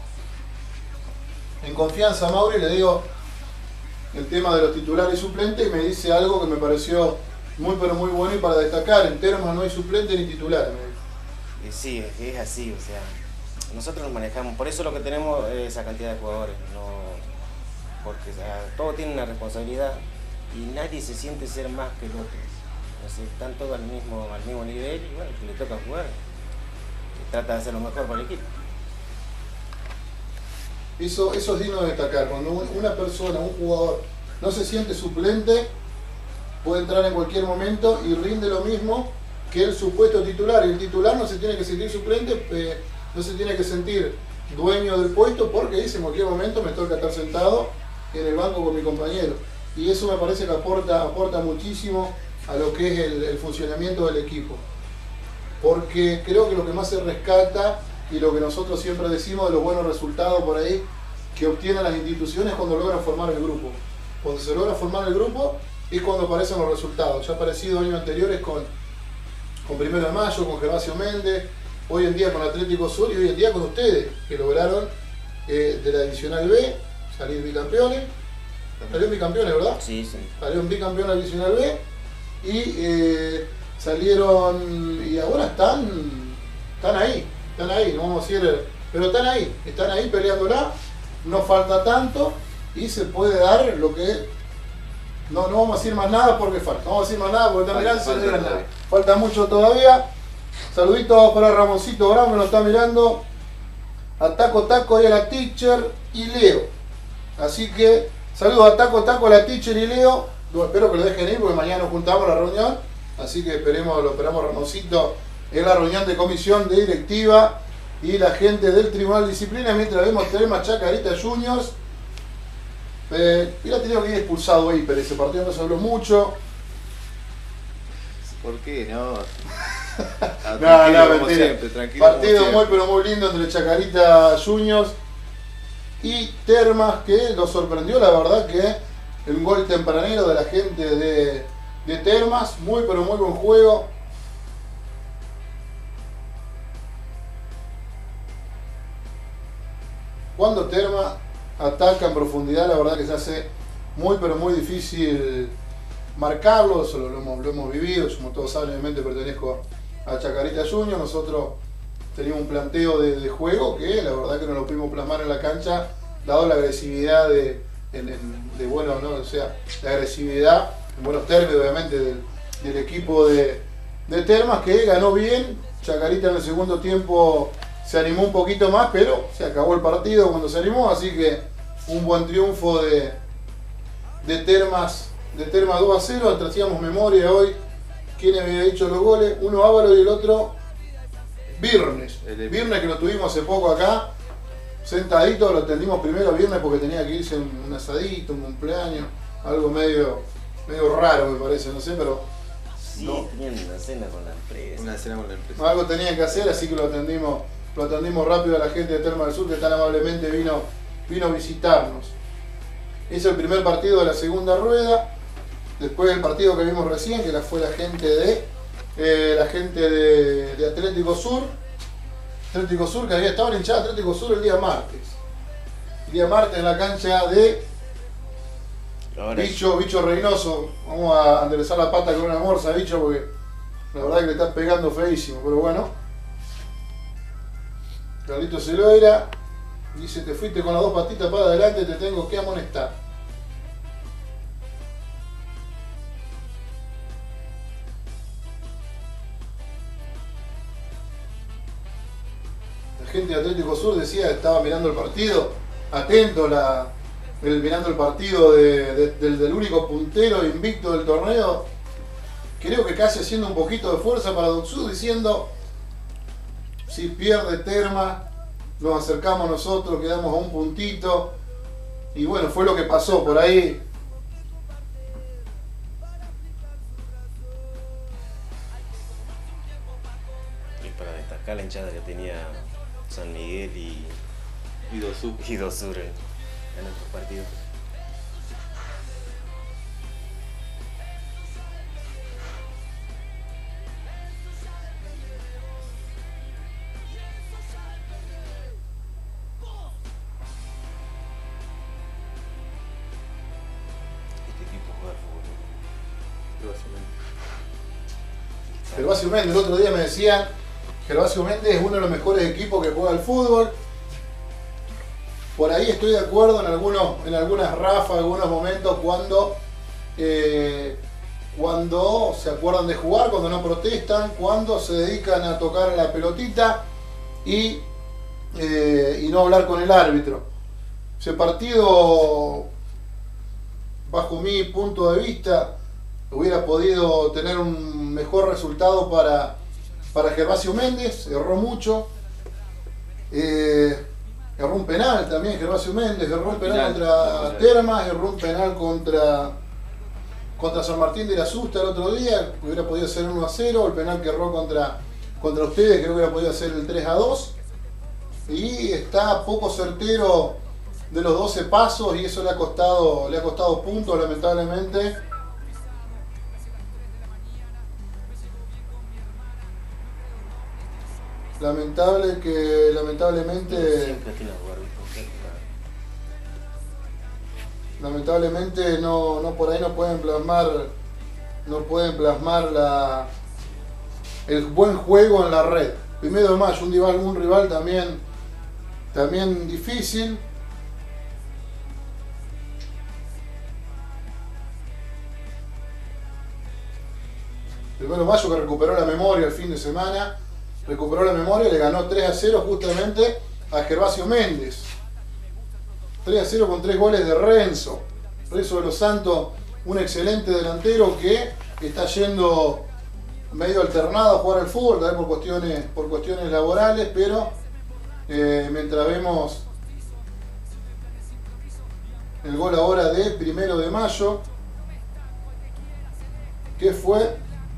en confianza, Mauri, le digo el tema de los titulares y suplentes, y me dice algo que me pareció muy pero muy bueno y para destacar: en Termas no hay suplente ni titular. Y sí, es así, o sea, nosotros nos manejamos, por eso lo que tenemos es esa cantidad de jugadores, no, porque o sea, todos tienen una responsabilidad y nadie se siente ser más que el otro. O sea, están todos al mismo, al mismo nivel y bueno, que le toca jugar, que trata de hacer lo mejor para el equipo. Eso, eso es digno de destacar. Cuando una persona, un jugador, no se siente suplente, puede entrar en cualquier momento y rinde lo mismo que el supuesto titular. Y el titular no se tiene que sentir suplente, eh, no se tiene que sentir dueño del puesto, porque dice: en cualquier momento me toca estar sentado en el banco con mi compañero. Y eso me parece que aporta, aporta muchísimo a lo que es el, el funcionamiento del equipo. Porque creo que lo que más se rescata, y lo que nosotros siempre decimos de los buenos resultados por ahí que obtienen las instituciones, cuando logran formar el grupo. Cuando se logra formar el grupo es cuando aparecen los resultados. Ya ha aparecido años anteriores con, con Primero de Mayo, con Gervasio Méndez, hoy en día con Atlético Sur y hoy en día con ustedes, que lograron eh, de la Divisional B salir bicampeones. Salieron bicampeones, ¿verdad? Sí, sí. Salieron bicampeones de la Divisional B y eh, salieron, y ahora están, están ahí. Están ahí, no vamos a decir, pero están ahí, están ahí peleándola, no falta tanto y se puede dar lo que... No, no vamos a decir más nada porque falta, no vamos a decir más nada porque están mirando, falta, falta, falta, falta mucho todavía. Saluditos para Ramoncito Brown que nos está mirando, a Taco Taco y a la Teacher y Leo. Así que saludos a Taco Taco, a la Teacher y Leo. Yo espero que lo dejen ir porque mañana nos juntamos a la reunión, así que esperemos, lo esperamos Ramoncito en la reunión de comisión de directiva y la gente del Tribunal de Disciplina, mientras vemos Termas Chacarita Juniors. Eh, hubiera tenido que ir expulsado ahí, pero ese partido no se habló mucho. ¿Por qué no? Ah, no, no, mentira. Siempre, tranquilo. Partido muy pero muy lindo entre Chacarita Juniors y Termas, que lo sorprendió, la verdad, que un gol tempranero de la gente de, de Termas. Muy pero muy buen juego. Cuando Termas ataca en profundidad, la verdad que se hace muy pero muy difícil marcarlo. Eso lo, lo, hemos, lo hemos vivido. Yo, como todos saben, obviamente pertenezco a Chacarita Juniors. Nosotros teníamos un planteo de, de juego que la verdad que no lo pudimos plasmar en la cancha, dado la agresividad de, en, en, de bueno, ¿no? O sea, la agresividad en buenos términos, obviamente, del, del equipo de, de Termas, que ganó bien. Chacarita en el segundo tiempo se animó un poquito más, pero se acabó el partido cuando se animó, así que un buen triunfo de, de Termas, de Termas dos a cero. Hacíamos memoria hoy quién había hecho los goles, uno Ávalo y el otro Virnes. Virnes, que lo tuvimos hace poco acá, sentadito, lo atendimos primero Virnes porque tenía que irse un, un asadito, un cumpleaños, algo medio, medio raro me parece, no sé, pero... Sí, no. tenían una cena con la empresa. Una cena con la empresa. Algo tenían que hacer, así que lo atendimos, lo atendimos rápido a la gente de Termas del Sur, que tan amablemente vino, vino a visitarnos. Es el primer partido de la segunda rueda. Después del partido que vimos recién, que fue la gente de eh, la gente de, de Atlético Sur, Atlético Sur, que había estado en hinchada Atlético Sur el día martes. El día martes en la cancha de Ahora Bicho, Bicho Reynoso. Vamos a enderezar la pata con una morsa, Bicho, porque la verdad que le está pegando feísimo, pero bueno. Carlito Celoera dice, te fuiste con las dos patitas para adelante, te tengo que amonestar. La gente de Atlético Sur decía, estaba mirando el partido, atento, la, el, mirando el partido de, de, del, del único puntero invicto del torneo. Creo que casi haciendo un poquito de fuerza para Docsud, diciendo, si pierde Terma, nos acercamos nosotros, quedamos a un puntito. Y bueno, fue lo que pasó por ahí. Y para destacar la hinchada que tenía San Miguel y Y Dosur. y Dosur en, en nuestros partidos. Este equipo juega al fútbol. Gervasio Méndez, el otro día me decían, Gervasio Méndez es uno de los mejores equipos que juega al fútbol. Por ahí estoy de acuerdo en algunos, en algunas ráfagas, algunos momentos cuando, eh, cuando se acuerdan de jugar, cuando no protestan, cuando se dedican a tocar la pelotita y, eh, y no hablar con el árbitro. Ese partido, bajo mi punto de vista, hubiera podido tener un mejor resultado para, para Gervasio Méndez, erró mucho. Eh, Erró un penal también Gervasio Méndez, erró un penal contra Termas, erró un penal contra, contra San Martín de la Susta el otro día, hubiera podido ser uno a cero, el penal que erró contra, contra ustedes creo que hubiera podido ser el tres a dos. Y está poco certero de los doce pasos y eso le ha costado, le ha costado puntos lamentablemente. Lamentable que, lamentablemente, lamentablemente no, no por ahí no pueden plasmar, no pueden plasmar la, el buen juego en la red. Primero de mayo, un rival, un rival también, también difícil. Primero de mayo que recuperó la memoria el fin de semana. Recuperó la memoria y le ganó tres a cero justamente a Gervasio Méndez. tres a cero con tres goles de Renzo. Renzo de los Santos, un excelente delantero que está yendo medio alternado a jugar al fútbol, también por cuestiones, por cuestiones laborales, pero eh, mientras vemos el gol ahora de primero de mayo, que fue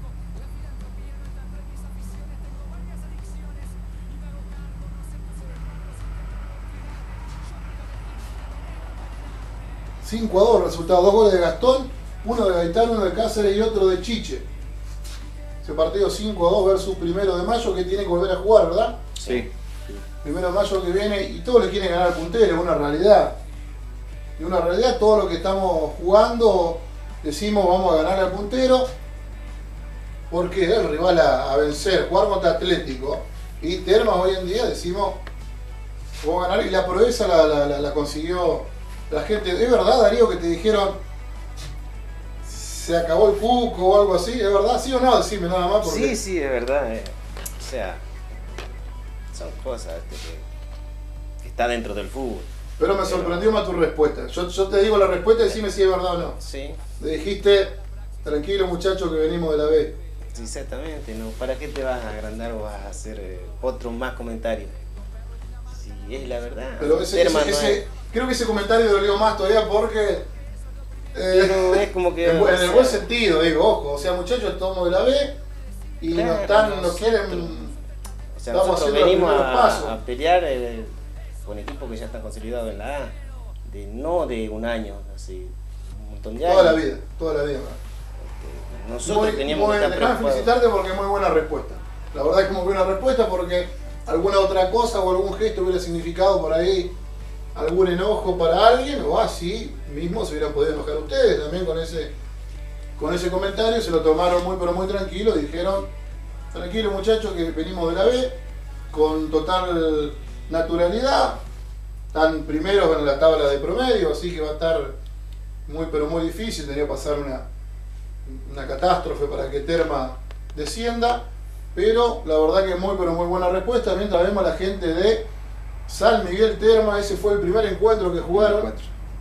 cinco a dos resultado, dos goles de Gastón, uno de Gaitán, uno de Cáceres y otro de Chiche. Ese partido cinco a dos versus primero de mayo que tiene que volver a jugar, ¿verdad? Sí. Primero de mayo que viene y todos le quieren ganar al puntero, es una realidad. Es una realidad, todo lo que estamos jugando decimos vamos a ganar al puntero porque es el rival a, a vencer, jugar contra Atlético. Y Termas hoy en día decimos vamos a ganar y la proeza la, la, la, la consiguió la gente. ¿Es verdad, Darío, que te dijeron se acabó el cuco o algo así? ¿Es verdad? ¿Sí o no? Decime nada más. Porque... Sí, sí, es verdad. Eh. O sea, son cosas este, que, que está dentro del fútbol. Pero me sorprendió más tu respuesta. Yo, yo te digo la respuesta y decime si es verdad o no. Sí. Le dijiste, tranquilo muchacho que venimos de la B. Sí, exactamente, ¿no? ¿Para qué te vas a agrandar o vas a hacer eh, otro más comentario? Si es la verdad. Pero ese, ese, no ese, es... creo que ese comentario dolió más todavía porque... Eh, Pero es como que... En, en el sea, buen sentido, digo, ojo. O sea, muchachos, estamos de la B y claro, nos están, nosotros, nos quieren... O sea, estamos nosotros haciendo venimos los primeros pasos. a, a pelear eh, con equipos que ya están consolidados en la A. De, no de un año, así, un montón de años. Toda la vida, toda la vida. Nosotros muy, teníamos muy, que estar déjame preocupados. felicitarte porque muy buena respuesta. La verdad es que muy buena respuesta porque alguna otra cosa o algún gesto hubiera significado por ahí algún enojo para alguien, o así mismo se hubieran podido enojar ustedes también con ese, con ese comentario. Se lo tomaron muy pero muy tranquilo y dijeron, tranquilo muchachos que venimos de la B, con total naturalidad, están primeros en la tabla de promedio, así que va a estar muy pero muy difícil, tendría que pasar una, una catástrofe para que Terma descienda, pero la verdad que muy pero muy buena respuesta. Mientras vemos a la gente de San Miguel Terma, ese fue el primer encuentro que jugaron.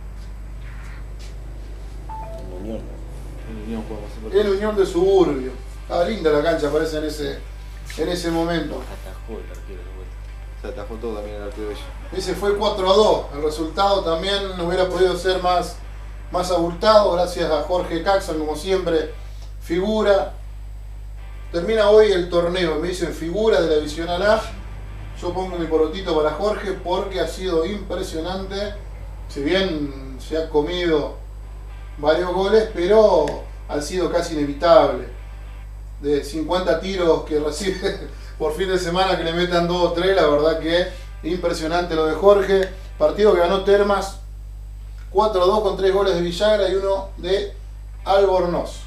En Unión. En Unión jugamos. En Unión de Suburbio. Estaba linda la cancha, parece, en ese, en ese momento. Atajó el arquero de vuelta. Se atajó todo también el arquero de ellos. Ese fue cuatro a dos. El resultado también hubiera podido ser más, más abultado, gracias a Jorge Caxan, como siempre, figura. Termina hoy el torneo, me dicen figura de la Divisional A. Yo pongo mi porotito para Jorge porque ha sido impresionante. Si bien se ha comido varios goles, pero ha sido casi inevitable. De cincuenta tiros que recibe por fin de semana, que le metan dos o tres, la verdad que impresionante lo de Jorge. Partido que ganó Termas cuatro a dos con tres goles de Villagra y uno de Albornoz.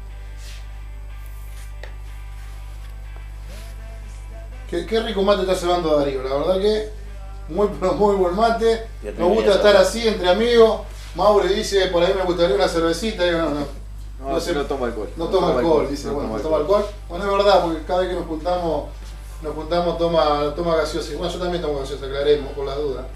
Qué, qué rico mate está cebando Darío, la verdad que muy, muy buen mate. Nos gusta estar así entre amigos. Maure dice, por ahí me gustaría una cervecita. Digo, no, no. No, No, si sé, no toma alcohol. no toma alcohol, alcohol, dice, no bueno, toma no toma alcohol. Bueno, es verdad, porque cada vez que nos juntamos, nos juntamos toma, toma gaseosa. Bueno, yo también tomo gaseosa, aclaremos, por la duda.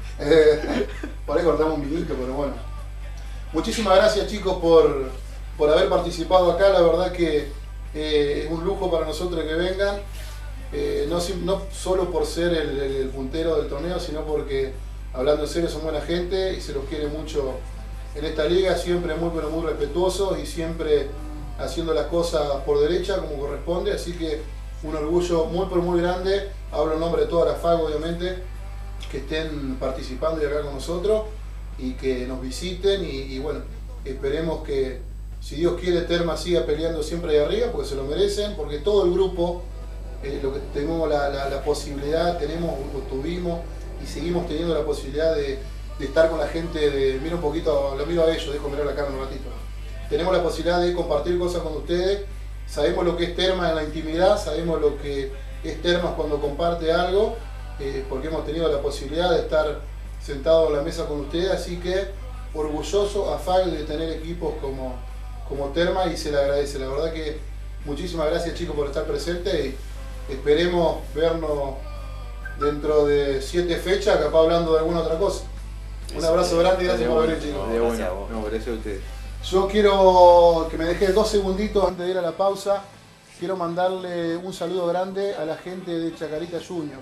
Eh, por ahí cortamos un vinito, pero bueno. Muchísimas gracias, chicos, por, por haber participado acá. La verdad que eh, es un lujo para nosotros que vengan. Eh, no, no solo por ser el, el, el puntero del torneo, sino porque, hablando en serio, son buena gente y se los quiere mucho en esta liga, siempre muy pero muy respetuosos y siempre haciendo las cosas por derecha como corresponde, así que un orgullo muy pero muy grande. Hablo en nombre de toda la F A C, obviamente, que estén participando y acá con nosotros y que nos visiten y, y bueno, esperemos que, si Dios quiere, Terma siga peleando siempre ahí arriba, porque se lo merecen, porque todo el grupo, eh, lo que tenemos la, la, la posibilidad, tenemos o tuvimos y seguimos teniendo la posibilidad de, de estar con la gente, de, mira un poquito, lo miro a ellos, dejo mirar la cámara un ratito. Tenemos la posibilidad de compartir cosas con ustedes, sabemos lo que es Terma en la intimidad, sabemos lo que es Terma cuando comparte algo, eh, porque hemos tenido la posibilidad de estar sentados en la mesa con ustedes, así que orgulloso a F A C de tener equipos como, como Terma y se le agradece. La verdad que muchísimas gracias, chicos, por estar presentes y esperemos vernos dentro de siete fechas, capaz hablando de alguna otra cosa. Un abrazo grande y gracias por venir, chicos. No, gracias a vos. No, gracias a ustedes. Yo quiero que me dejes dos segunditos antes de ir a la pausa. Quiero mandarle un saludo grande a la gente de Chacarita Juniors.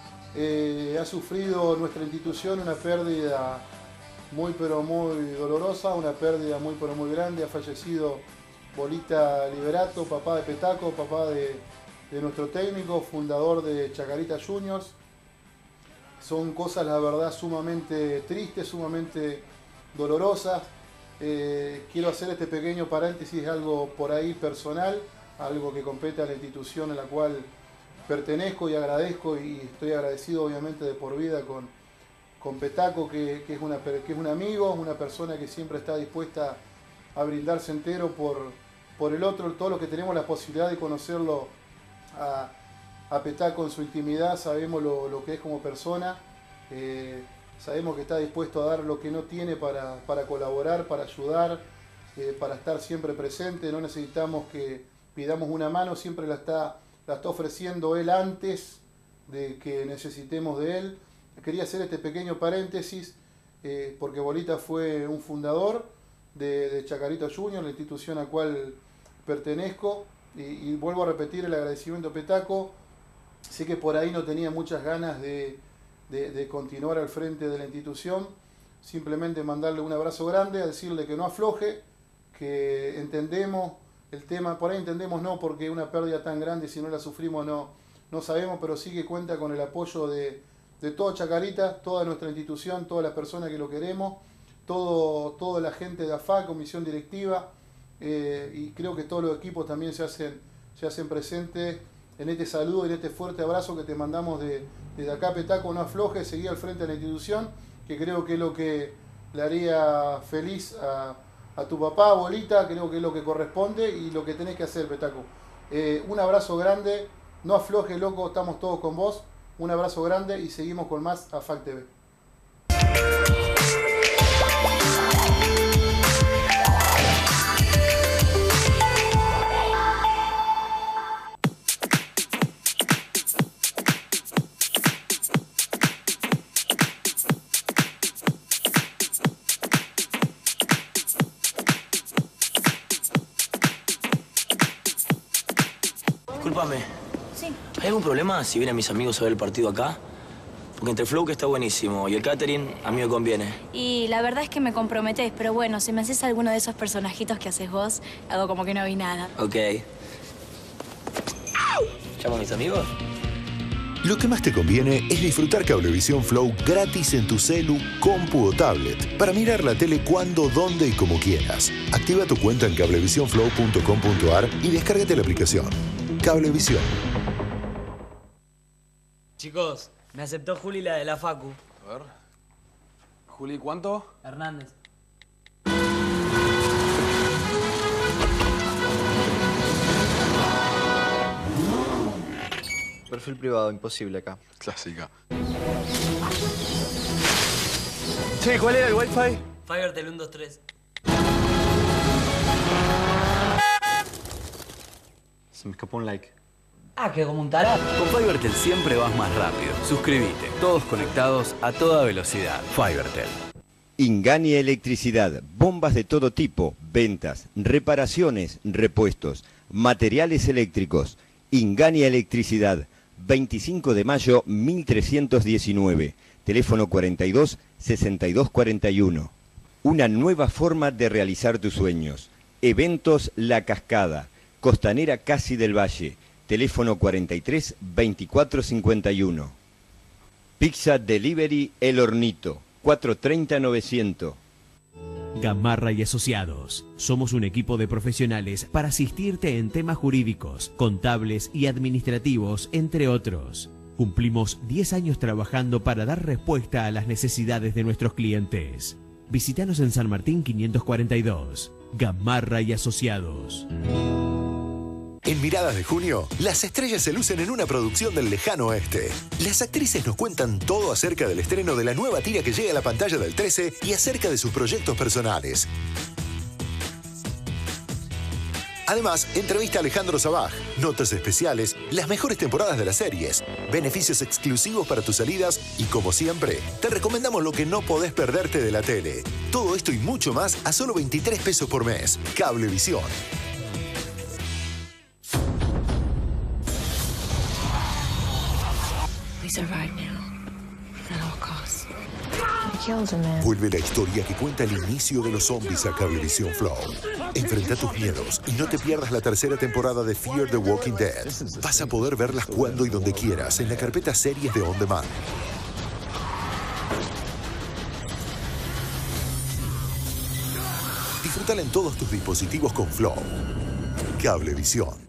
Eh, ha sufrido nuestra institución una pérdida muy pero muy dolorosa, una pérdida muy pero muy grande. Ha fallecido Bolita Liberato, papá de Petaco, papá de, de nuestro técnico, fundador de Chacarita Juniors. Son cosas, la verdad, sumamente tristes, sumamente dolorosas. Eh, quiero hacer este pequeño paréntesis, algo por ahí personal, algo que compete a la institución en la cual pertenezco y agradezco, y estoy agradecido obviamente de por vida con, con Petaco, que, que, es una, que es un amigo, una persona que siempre está dispuesta a brindarse entero por, por el otro. Todos los que tenemos la posibilidad de conocerlo a, a Petaco en su intimidad, sabemos lo, lo que es como persona. Eh, Sabemos que está dispuesto a dar lo que no tiene para, para colaborar, para ayudar, eh, para estar siempre presente. No necesitamos que pidamos una mano, siempre la está, la está ofreciendo él antes de que necesitemos de él. Quería hacer este pequeño paréntesis eh, porque Bolita fue un fundador de, de Chacarita Juniors, la institución a la cual pertenezco. Y, y vuelvo a repetir el agradecimiento a Petaco. Sé que por ahí no tenía muchas ganas de... De, de continuar al frente de la institución, simplemente mandarle un abrazo grande, a decirle que no afloje, que entendemos el tema, por ahí entendemos no, porque una pérdida tan grande, si no la sufrimos no, no sabemos, pero sí que cuenta con el apoyo de, de toda Chacarita, toda nuestra institución, todas las personas que lo queremos, todo, toda la gente de A F A C, comisión directiva, eh, y creo que todos los equipos también se hacen, se hacen presentes en este saludo, en este fuerte abrazo que te mandamos de, desde acá, Petaco, no aflojes, seguí al frente de la institución, que creo que es lo que le haría feliz a, a tu papá, abuelita, creo que es lo que corresponde y lo que tenés que hacer, Petaco. Eh, un abrazo grande, no aflojes, loco, estamos todos con vos, un abrazo grande y seguimos con más A F A C T V. Disculpame. Sí. ¿Hay algún problema si vienen mis amigos a ver el partido acá? Porque entre el flow que está buenísimo y el catering a mí me conviene. Y la verdad es que me comprometés, pero bueno, si me haces alguno de esos personajitos que haces vos, hago como que no vi nada. Ok. ¿Llamo a mis amigos? Lo que más te conviene es disfrutar Cablevisión Flow gratis en tu celu, compu o tablet para mirar la tele cuando, dónde y como quieras. Activa tu cuenta en cablevision flow punto com punto a r y descárgate la aplicación. Cablevisión. Chicos, me aceptó Juli la de la Facu. A ver. Juli, ¿cuánto? Hernández. Perfil privado, imposible acá. Clásica. Che, ¿cuál era el wifi? Fivertel uno dos tres. Se me escapó un like. Ah, que como un tarado. Con Fivertel siempre vas más rápido. Suscríbete. Todos conectados a toda velocidad. Fivertel. Ingania Electricidad, bombas de todo tipo, ventas, reparaciones, repuestos, materiales eléctricos. Ingania Electricidad, veinticinco de mayo mil trescientos diecinueve, teléfono cuarenta y dos, sesenta y dos cuarenta y uno. Una nueva forma de realizar tus sueños. Eventos La Cascada, Costanera Casi del Valle, teléfono cuarenta y tres, veinticuatro cincuenta y uno. Pizza Delivery El Hornito, cuatrocientos treinta, novecientos. Gamarra y Asociados. Somos un equipo de profesionales para asistirte en temas jurídicos, contables y administrativos, entre otros. Cumplimos diez años trabajando para dar respuesta a las necesidades de nuestros clientes. Visítanos en San Martín quinientos cuarenta y dos. Gamarra y Asociados. En Miradas de Junio, las estrellas se lucen en una producción del lejano oeste. Las actrices nos cuentan todo acerca del estreno de la nueva tira que llega a la pantalla del trece y acerca de sus proyectos personales. Además, entrevista a Alejandro Sabaj, notas especiales, las mejores temporadas de las series, beneficios exclusivos para tus salidas y, como siempre, te recomendamos lo que no podés perderte de la tele. Todo esto y mucho más a solo veintitrés pesos por mes. Cablevisión. We survived now. At all costs. We killed a man. Vuelve la historia que cuenta el inicio de los zombies a Cablevisión Flow. Enfrenta tus miedos y no te pierdas la tercera temporada de Fear the Walking Dead. Vas a poder verlas cuando y donde quieras en la carpeta series de On Demand. Disfrútala en todos tus dispositivos con Flow. Cablevisión.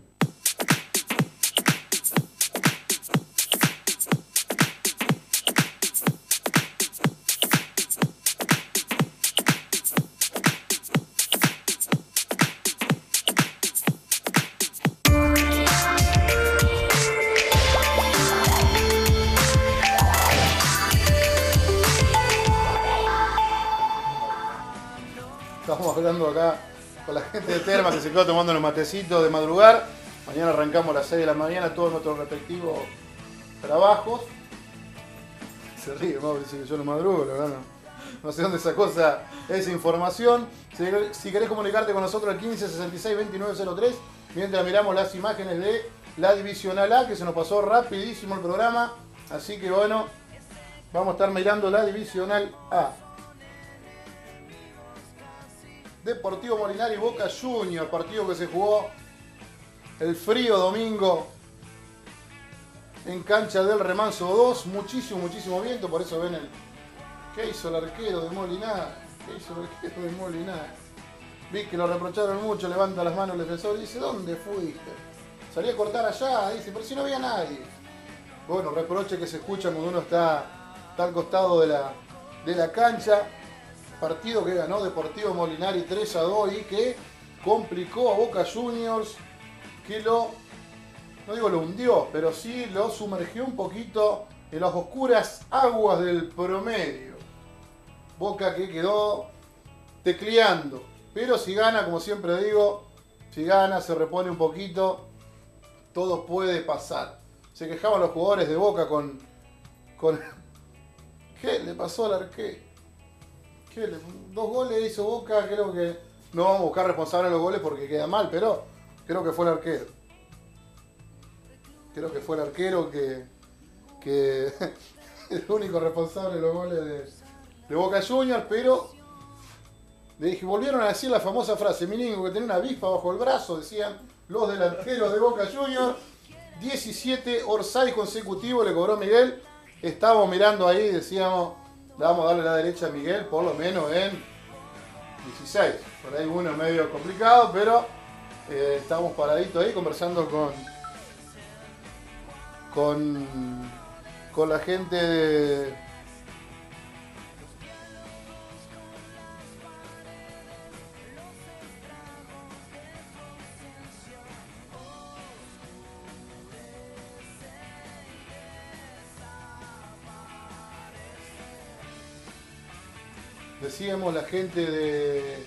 Estamos hablando acá con la gente de Terma que se quedó tomando los matecitos de madrugar. Mañana arrancamos a las seis de la mañana todos nuestros respectivos trabajos. Se ríe, Mauro, dice que yo no madrugo, la verdad no, no sé dónde sacó esa, esa información. Si, si querés comunicarte con nosotros al quince, sesenta y seis, veintinueve cero tres, mientras miramos las imágenes de la Divisional A, que se nos pasó rapidísimo el programa. Así que bueno, vamos a estar mirando la Divisional A. Deportivo Molinari Boca Juniors, partido que se jugó el frío domingo en cancha del Remanso dos, muchísimo, muchísimo viento, por eso ven el... ¿Qué hizo el arquero de Molinari? ¿Qué hizo el arquero de Molinari? Vi que lo reprocharon mucho, levanta las manos el defensor y dice, ¿dónde fuiste? salí a cortar allá, dice, pero si no había nadie. Bueno, reproche que se escucha cuando uno está, está al costado de la, de la cancha. Partido que ganó Deportivo Molinari tres a dos y que complicó a Boca Juniors, que lo, no digo lo hundió, pero sí lo sumergió un poquito en las oscuras aguas del promedio. Boca que quedó tecleando, pero si gana, como siempre digo, si gana, se repone un poquito, todo puede pasar. Se quejaban los jugadores de Boca con... con ¿qué le pasó al arquero? ¿Qué le, dos goles hizo Boca, creo que... No vamos a buscar responsable de los goles porque queda mal, pero creo que fue el arquero. Creo que fue el arquero que... que el único responsable de los goles de, de Boca Juniors, pero... Le dije, volvieron a decir la famosa frase, mi niño que tenía una avispa bajo el brazo, decían los delanteros de Boca Juniors. diecisiete orsay consecutivos le cobró Miguel. Estábamos mirando ahí, decíamos, vamos a darle la derecha a Miguel, por lo menos en dieciséis. Por ahí uno medio complicado, pero eh, estábamos paraditos ahí conversando con, con, con la gente de... Decíamos la gente de,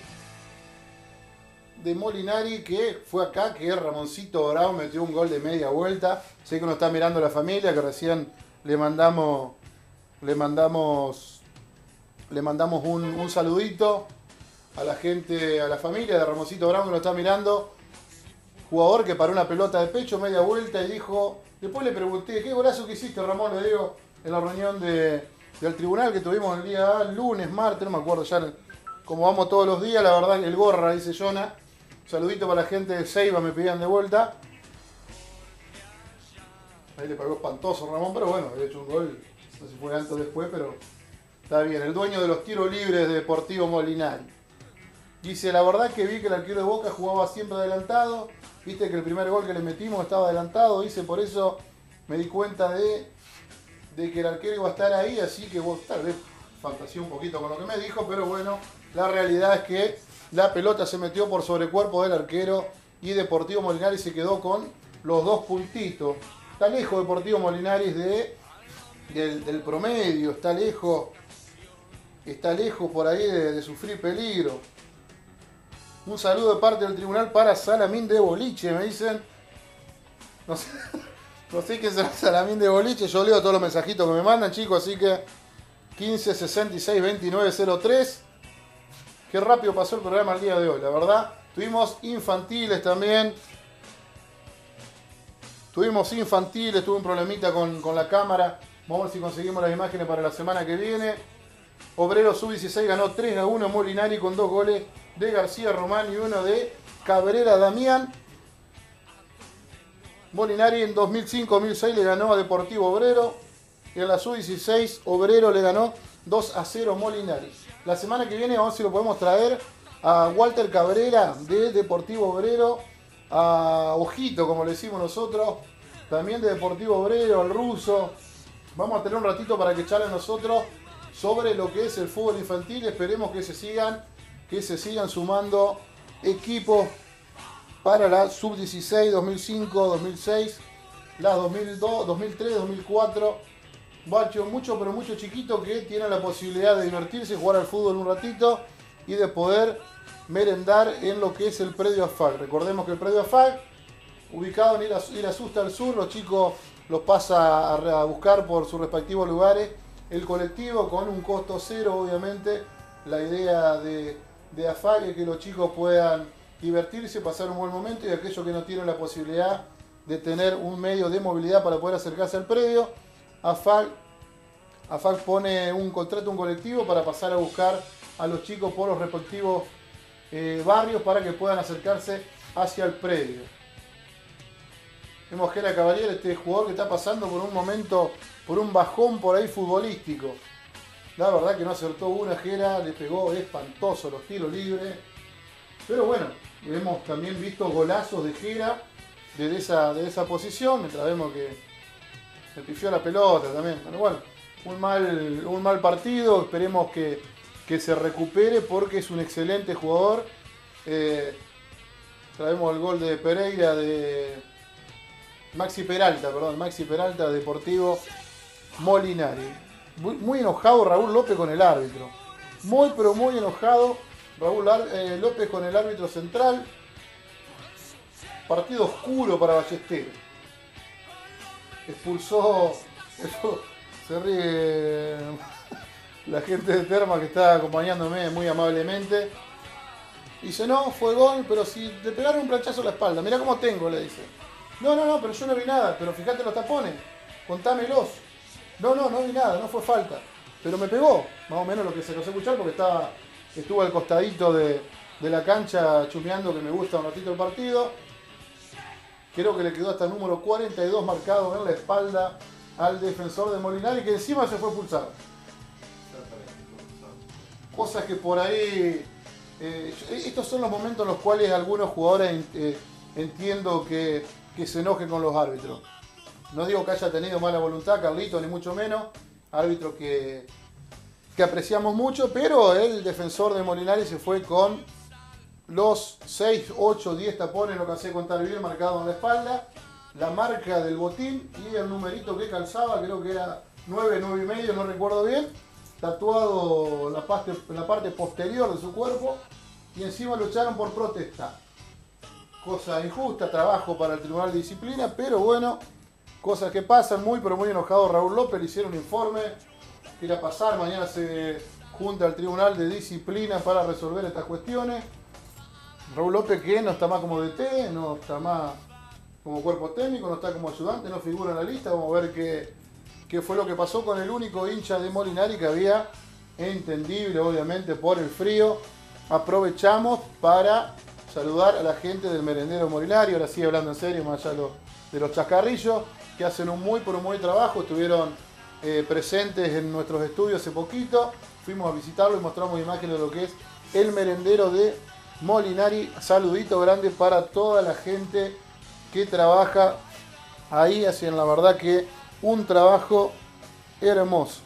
de Molinari que fue acá, que Ramoncito Bravo metió un gol de media vuelta. Sé que nos está mirando la familia, que recién le mandamos le mandamos le mandamos un, un saludito a la gente, a la familia de Ramoncito Bravo que nos está mirando. Jugador que paró una pelota de pecho, media vuelta y dijo, después le pregunté, ¿qué golazo que hiciste, Ramón? Le digo, en la reunión de... del tribunal que tuvimos el día lunes, martes, no me acuerdo ya, como vamos todos los días, la verdad que el gorra, dice Jonah. Un saludito para la gente de Ceiba, me pedían de vuelta. Ahí le pagó espantoso Ramón, pero bueno, había hecho un gol, no sé si fue antes o después, pero está bien. El dueño de los tiros libres de Deportivo Molinari. Dice, la verdad que vi que el arquero de Boca jugaba siempre adelantado, viste que el primer gol que le metimos estaba adelantado, dice, por eso me di cuenta de... de que el arquero iba a estar ahí, así que vos tal vez fantaseé un poquito con lo que me dijo, pero bueno, la realidad es que la pelota se metió por sobrecuerpo del arquero y Deportivo Molinari se quedó con los dos puntitos. Está lejos Deportivo Molinari de, del, del promedio, está lejos, está lejos por ahí de, de sufrir peligro. Un saludo de parte del tribunal para Salamín de Boliche, me dicen. No sé. No sé quién será Salamín de Boliche, yo leo todos los mensajitos que me mandan, chicos, así que quince sesenta y seis veintinueve cero tres. Qué rápido pasó el programa el día de hoy, la verdad. Tuvimos infantiles también. Tuvimos infantiles, tuve un problemita con, con la cámara. Vamos a ver si conseguimos las imágenes para la semana que viene. Obrero sub dieciséis ganó tres a uno Molinari con dos goles de García Román y uno de Cabrera Damián. Molinari en dos mil cinco dos mil seis le ganó a Deportivo Obrero. Y en la sub dieciséis Obrero le ganó dos a cero Molinari. La semana que viene vamos a ver si lo podemos traer a Walter Cabrera de Deportivo Obrero. A Ojito, como le decimos nosotros. También de Deportivo Obrero, al ruso. Vamos a tener un ratito para que charlen nosotros sobre lo que es el fútbol infantil. Esperemos que se sigan, que se sigan sumando equipos para la sub dieciséis, dos mil cinco, dos mil seis, la dos mil dos, dos mil tres, dos mil cuatro. Bacho, mucho pero mucho chiquito que tienen la posibilidad de divertirse, jugar al fútbol un ratito y de poder merendar en lo que es el predio A F A C. Recordemos que el predio A F A C, ubicado en Irasusta al sur, los chicos los pasa a buscar por sus respectivos lugares. El colectivo con un costo cero, obviamente. La idea de, de A F A C es que los chicos puedan divertirse, pasar un buen momento, y aquellos que no tienen la posibilidad de tener un medio de movilidad para poder acercarse al predio, A F A C, A F A C pone un contrato, un colectivo para pasar a buscar a los chicos por los respectivos eh, barrios para que puedan acercarse hacia el predio. Vemos que era Cavalier, este jugador que está pasando por un momento, por un bajón por ahí futbolístico. La verdad que no acertó una, Jera, le pegó espantoso los tiros libres. Pero bueno, hemos también visto golazos de Jera desde esa, de esa posición, mientras vemos que se pifió la pelota también. Pero bueno, un mal, un mal partido, esperemos que, que se recupere porque es un excelente jugador. Eh, traemos el gol de Pereira, de Maxi Peralta, perdón, Maxi Peralta, Deportivo Molinari. Muy, muy enojado Raúl López con el árbitro. Muy, pero muy enojado Raúl eh, López con el árbitro central. Partido oscuro para Ballesteros. Expulsó, eso, se ríe la gente de Terma que está acompañándome muy amablemente. Dice, no, fue gol, pero si te pegaron un planchazo en la espalda, mirá cómo tengo, le dice. No, no, no, pero yo no vi nada, pero fíjate los tapones, contámelos. No, no, no vi nada, no fue falta. Pero me pegó, más o menos lo que se nos escuchar porque estaba, estuvo al costadito de, de la cancha chumeando, que me gusta un ratito el partido. Creo que le quedó hasta el número cuarenta y dos marcado en la espalda al defensor de Molinari, que encima se fue expulsado. Cosas que por ahí... Eh, estos son los momentos en los cuales algunos jugadores eh, entiendo que, que se enojen con los árbitros. No digo que haya tenido mala voluntad Carlito, ni mucho menos. Árbitro que, que apreciamos mucho, pero el defensor de Molinari se fue con los seis, ocho, diez tapones, lo que hace contar bien, marcado en la espalda, la marca del botín y el numerito que calzaba, creo que era nueve, nueve y medio, no recuerdo bien, tatuado en la parte, en la parte posterior de su cuerpo, y encima lo echaron por protesta. Cosa injusta, trabajo para el Tribunal de Disciplina, pero bueno, cosas que pasan. Muy pero muy enojado Raúl López, le hicieron un informe que irá a pasar, mañana se junta al Tribunal de Disciplina para resolver estas cuestiones. Raúl López, que no está más como D T, no está más como cuerpo técnico, no está como ayudante, no figura en la lista. Vamos a ver qué, qué fue lo que pasó con el único hincha de Molinari que había, entendible obviamente por el frío. Aprovechamos para saludar a la gente del merendero Molinari, ahora sí hablando en serio, más allá de los, de los chascarrillos, que hacen un muy pero muy trabajo. Estuvieron eh, presentes en nuestros estudios hace poquito, fuimos a visitarlo y mostramos imágenes de lo que es el merendero de Molinari. Saludito grande para toda la gente que trabaja ahí, hacen la verdad que un trabajo hermoso.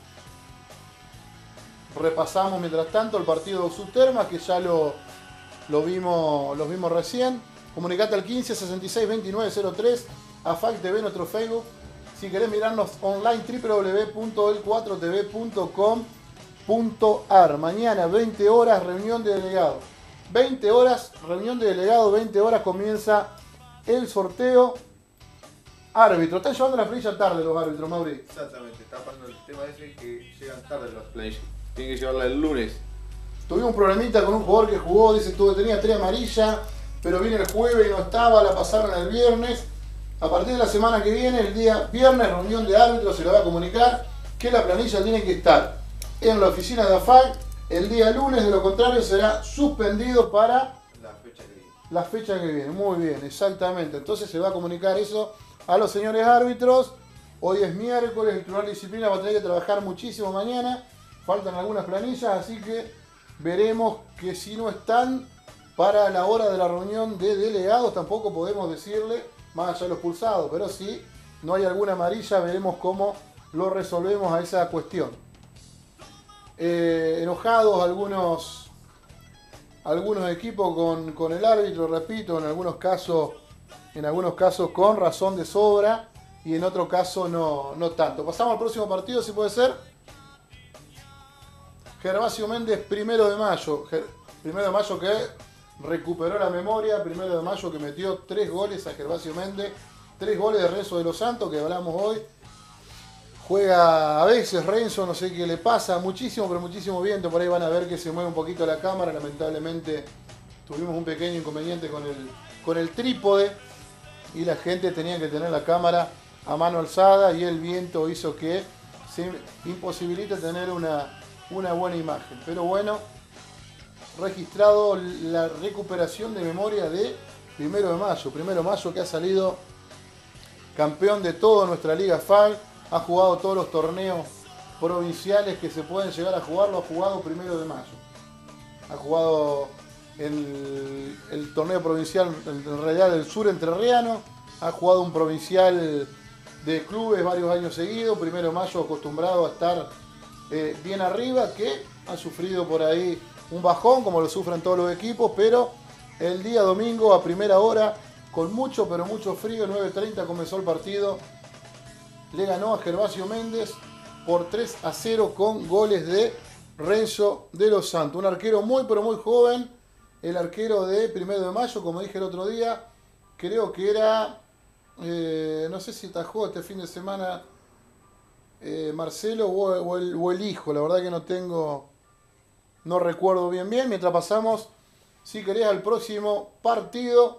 Repasamos mientras tanto el partido de Subterma, que ya lo, lo, vimos, lo vimos recién. Comunicate al quince, sesenta y seis, veintinueve, cero tres, A F A C T V, nuestro Facebook. Si querés mirarnos online, doble u doble u doble u punto el cuatro t v punto com punto a r. Mañana, veinte horas, reunión de delegados. veinte horas, reunión de delegados, veinte horas comienza el sorteo. Árbitro, están llevando la planilla tarde los árbitros, Mauri. Exactamente, está pasando el tema ese que llegan tarde las planillas. Tienen que llevarla el lunes. Tuvimos un problemita con un jugador que jugó, dice que tenía tres amarillas, pero vino el jueves y no estaba, la pasaron el viernes. A partir de la semana que viene, el día viernes, reunión de árbitros, se le va a comunicar que la planilla tiene que estar en la oficina de A F A C el día lunes, de lo contrario será suspendido para la fecha que viene. La fecha que viene, muy bien, exactamente. Entonces se va a comunicar eso a los señores árbitros. Hoy es miércoles, el Tribunal de Disciplina va a tener que trabajar muchísimo mañana. Faltan algunas planillas, así que veremos que si no están para la hora de la reunión de delegados, tampoco podemos decirle, más allá de los pulsados, pero si no hay alguna amarilla, veremos cómo lo resolvemos a esa cuestión. Eh, enojados algunos, algunos equipos con, con el árbitro, repito, en algunos casos, en algunos casos con razón de sobra y en otro caso no, no tanto. Pasamos al próximo partido, si puede ser. Gervasio Méndez, primero de mayo. Primero de mayo que recuperó la memoria. Primero de mayo que metió tres goles a Gervasio Méndez. Tres goles de Renzo de los Santos, que hablamos hoy. Juega a veces Renzo, no sé qué le pasa. Muchísimo, pero muchísimo viento. Por ahí van a ver que se mueve un poquito la cámara. Lamentablemente tuvimos un pequeño inconveniente con el, con el trípode. Y la gente tenía que tener la cámara a mano alzada. Y el viento hizo que se imposibilite tener una... una buena imagen, pero bueno, registrado la recuperación de memoria de primero de mayo, primero de mayo que ha salido campeón de toda nuestra Liga F A C, ha jugado todos los torneos provinciales que se pueden llegar a jugar, lo ha jugado primero de mayo, ha jugado el, el torneo provincial en realidad del sur entrerriano, ha jugado un provincial de clubes varios años seguidos, primero de mayo acostumbrado a estar eh, bien arriba, que ha sufrido por ahí un bajón, como lo sufren todos los equipos, pero el día domingo a primera hora, con mucho pero mucho frío, nueve treinta comenzó el partido, le ganó a Gervasio Méndez por tres a cero con goles de Renzo de los Santos, un arquero muy pero muy joven, el arquero de primero de mayo, como dije el otro día, creo que era, eh, no sé si atajó este fin de semana eh, Marcelo o, o, el, o el hijo, la verdad que no tengo, no recuerdo bien bien, mientras pasamos, si querés, al próximo partido.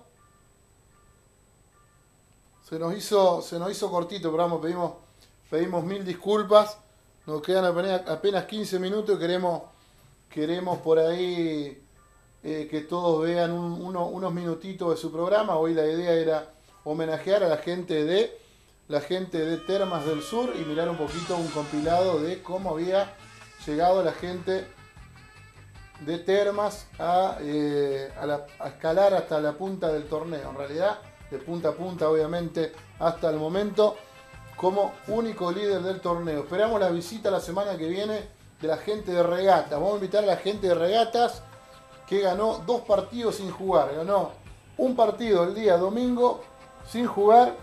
Se nos hizo, se nos hizo cortito, pero vamos, pedimos, pedimos mil disculpas. Nos quedan apenas, apenas quince minutos y queremos, queremos por ahí eh, que todos vean un, uno, unos minutitos de su programa. Hoy la idea era homenajear a la gente de la gente de Termas del Sur y mirar un poquito un compilado de cómo había llegado la gente de Termas a, eh, a, la, a escalar hasta la punta del torneo. En realidad, de punta a punta, obviamente, hasta el momento, como único líder del torneo. Esperamos la visita la semana que viene de la gente de Regatas. Vamos a invitar a la gente de Regatas, que ganó dos partidos sin jugar. Ganó un partido el día domingo sin jugar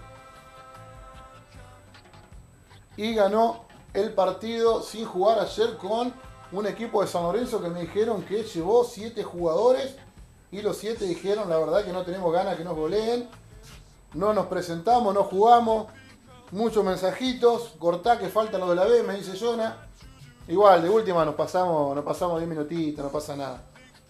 y ganó el partido sin jugar ayer con un equipo de San Lorenzo que me dijeron que llevó siete jugadores y los siete dijeron la verdad que no tenemos ganas que nos goleen, no nos presentamos, no jugamos, muchos mensajitos, cortá que falta lo de la B, me dice Jonah. Igual, de última nos pasamos nos pasamos diez minutitos, no pasa nada.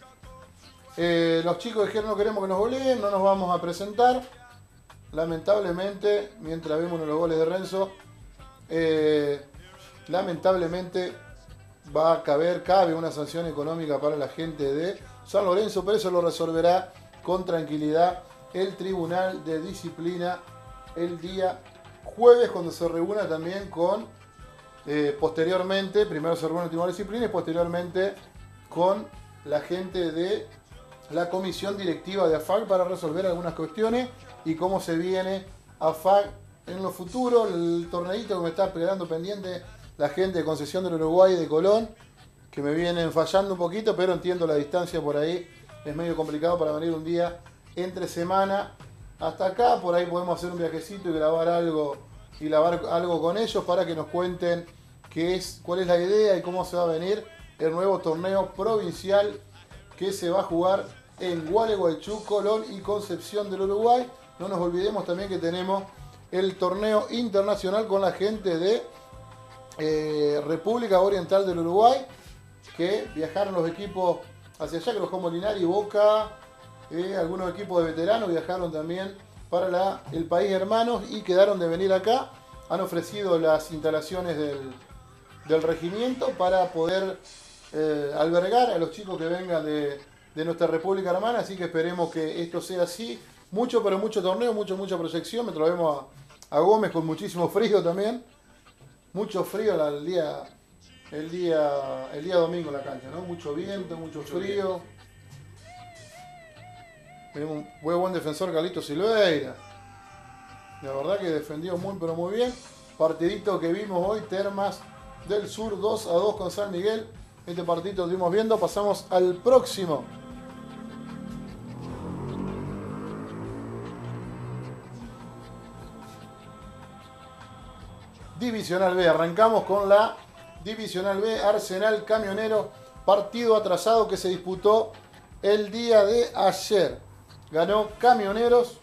Eh, los chicos dijeron no queremos que nos goleen, no nos vamos a presentar. Lamentablemente, mientras vemos los goles de Renzo, eh, lamentablemente va a caber, cabe una sanción económica para la gente de San Lorenzo, pero eso lo resolverá con tranquilidad el Tribunal de Disciplina el día jueves, cuando se reúna también con, eh, posteriormente, primero se reúne el Tribunal de Disciplina y posteriormente con la gente de la Comisión Directiva de A F A C para resolver algunas cuestiones y cómo se viene A F A C en lo futuro, el torneito que me está quedando pendiente la gente de Concesión del Uruguay y de Colón, que me vienen fallando un poquito, pero entiendo la distancia por ahí, es medio complicado para venir un día entre semana hasta acá, por ahí podemos hacer un viajecito y grabar algo y grabar algo con ellos para que nos cuenten qué es, cuál es la idea y cómo se va a venir el nuevo torneo provincial que se va a jugar en Gualeguaychú, Colón y Concepción del Uruguay. No nos olvidemos también que tenemos el torneo internacional con la gente de eh, República Oriental del Uruguay, que viajaron los equipos hacia allá, que los como Linares y Boca, eh, algunos equipos de veteranos viajaron también para la, el país hermanos y quedaron de venir acá. Han ofrecido las instalaciones del, del regimiento para poder eh, albergar a los chicos que vengan de, de nuestra República Hermana, así que esperemos que esto sea así. Mucho, pero mucho torneo, mucho, mucha proyección. Me vemos a, a Gómez con muchísimo frío también. Mucho frío el día, el día, el día domingo en la cancha, ¿no? Mucho viento, mucho frío. Tenemos un muy buen defensor, Carlito Silveira. La verdad que defendió muy, pero muy bien. Partidito que vimos hoy, Termas del Sur dos a dos con San Miguel. Este partidito lo estuvimos viendo. Pasamos al próximo. Divisional B, arrancamos con la Divisional B, Arsenal Camionero, partido atrasado que se disputó el día de ayer. Ganó Camioneros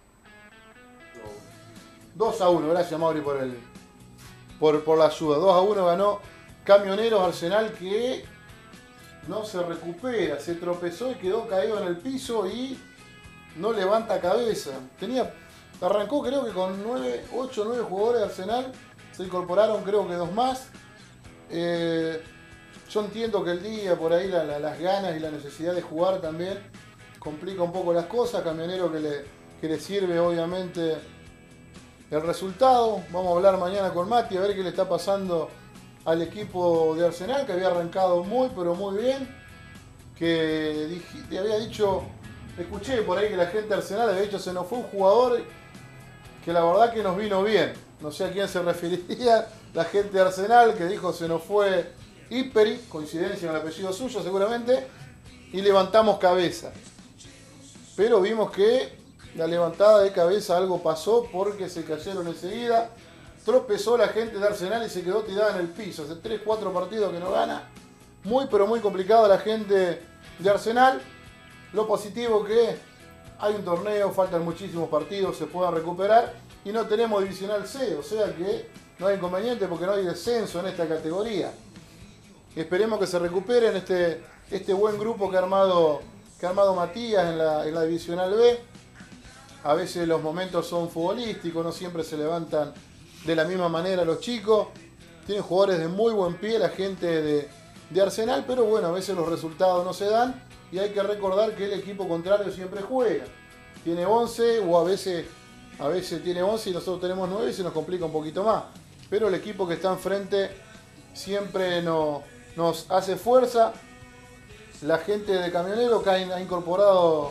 dos a uno, gracias Mauri por, el, por, por la ayuda. dos a uno ganó Camioneros, Arsenal que no se recupera, se tropezó y quedó caído en el piso y no levanta cabeza. Tenía, arrancó creo que con nueve, ocho o nueve jugadores de Arsenal. Se incorporaron creo que dos más. Eh, yo entiendo que el día, por ahí la, la, las ganas y la necesidad de jugar también complica un poco las cosas. Camionero que le, que le sirve obviamente el resultado. Vamos a hablar mañana con Mati a ver qué le está pasando al equipo de Arsenal, que había arrancado muy pero muy bien. Que dije, te había dicho, escuché por ahí que la gente de Arsenal había dicho se nos fue un jugador que la verdad que nos vino bien. No sé a quién se referiría la gente de Arsenal, que dijo se nos fue Hiperi, coincidencia en el apellido suyo seguramente, y levantamos cabeza. Pero vimos que la levantada de cabeza algo pasó porque se cayeron enseguida. Tropezó la gente de Arsenal y se quedó tirada en el piso. Hace tres cuatro partidos que no gana. Muy pero muy complicado la gente de Arsenal. Lo positivo que hay un torneo, faltan muchísimos partidos, se puedan recuperar. Y no tenemos Divisional C, o sea que no hay inconveniente porque no hay descenso en esta categoría. Esperemos que se recuperen este, este buen grupo que ha armado, que ha armado Matías en la, en la Divisional B. A veces los momentos son futbolísticos, no siempre se levantan de la misma manera los chicos. Tienen jugadores de muy buen pie la gente de, de Arsenal, pero bueno, a veces los resultados no se dan y hay que recordar que el equipo contrario siempre juega. Tiene once o a veces, a veces tiene once y nosotros tenemos nueve y se nos complica un poquito más. Pero el equipo que está enfrente siempre no, nos hace fuerza. La gente de Camionero que ha, ha incorporado...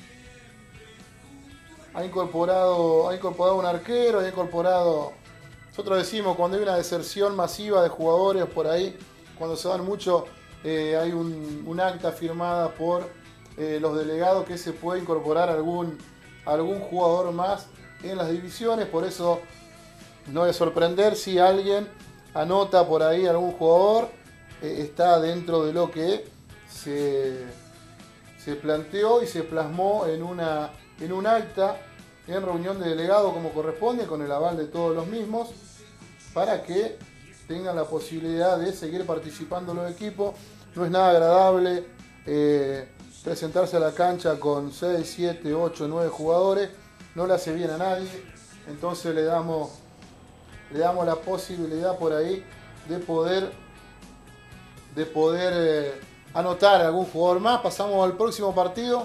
Ha incorporado, ha incorporado un arquero, ha incorporado... Nosotros decimos cuando hay una deserción masiva de jugadores por ahí, cuando se van mucho, eh, hay un, un acta firmada por eh, los delegados que se puede incorporar algún, algún jugador más en las divisiones. Por eso no es sorprender si alguien anota por ahí algún jugador, eh, está dentro de lo que se, se planteó y se plasmó en una... en un acta, en reunión de delegados como corresponde, con el aval de todos los mismos, para que tengan la posibilidad de seguir participando los equipos. No es nada agradable eh, presentarse a la cancha con seis, siete, ocho, nueve jugadores, no le hace bien a nadie, entonces le damos, le damos la posibilidad por ahí de poder, de poder eh, anotar a algún jugador más. Pasamos al próximo partido.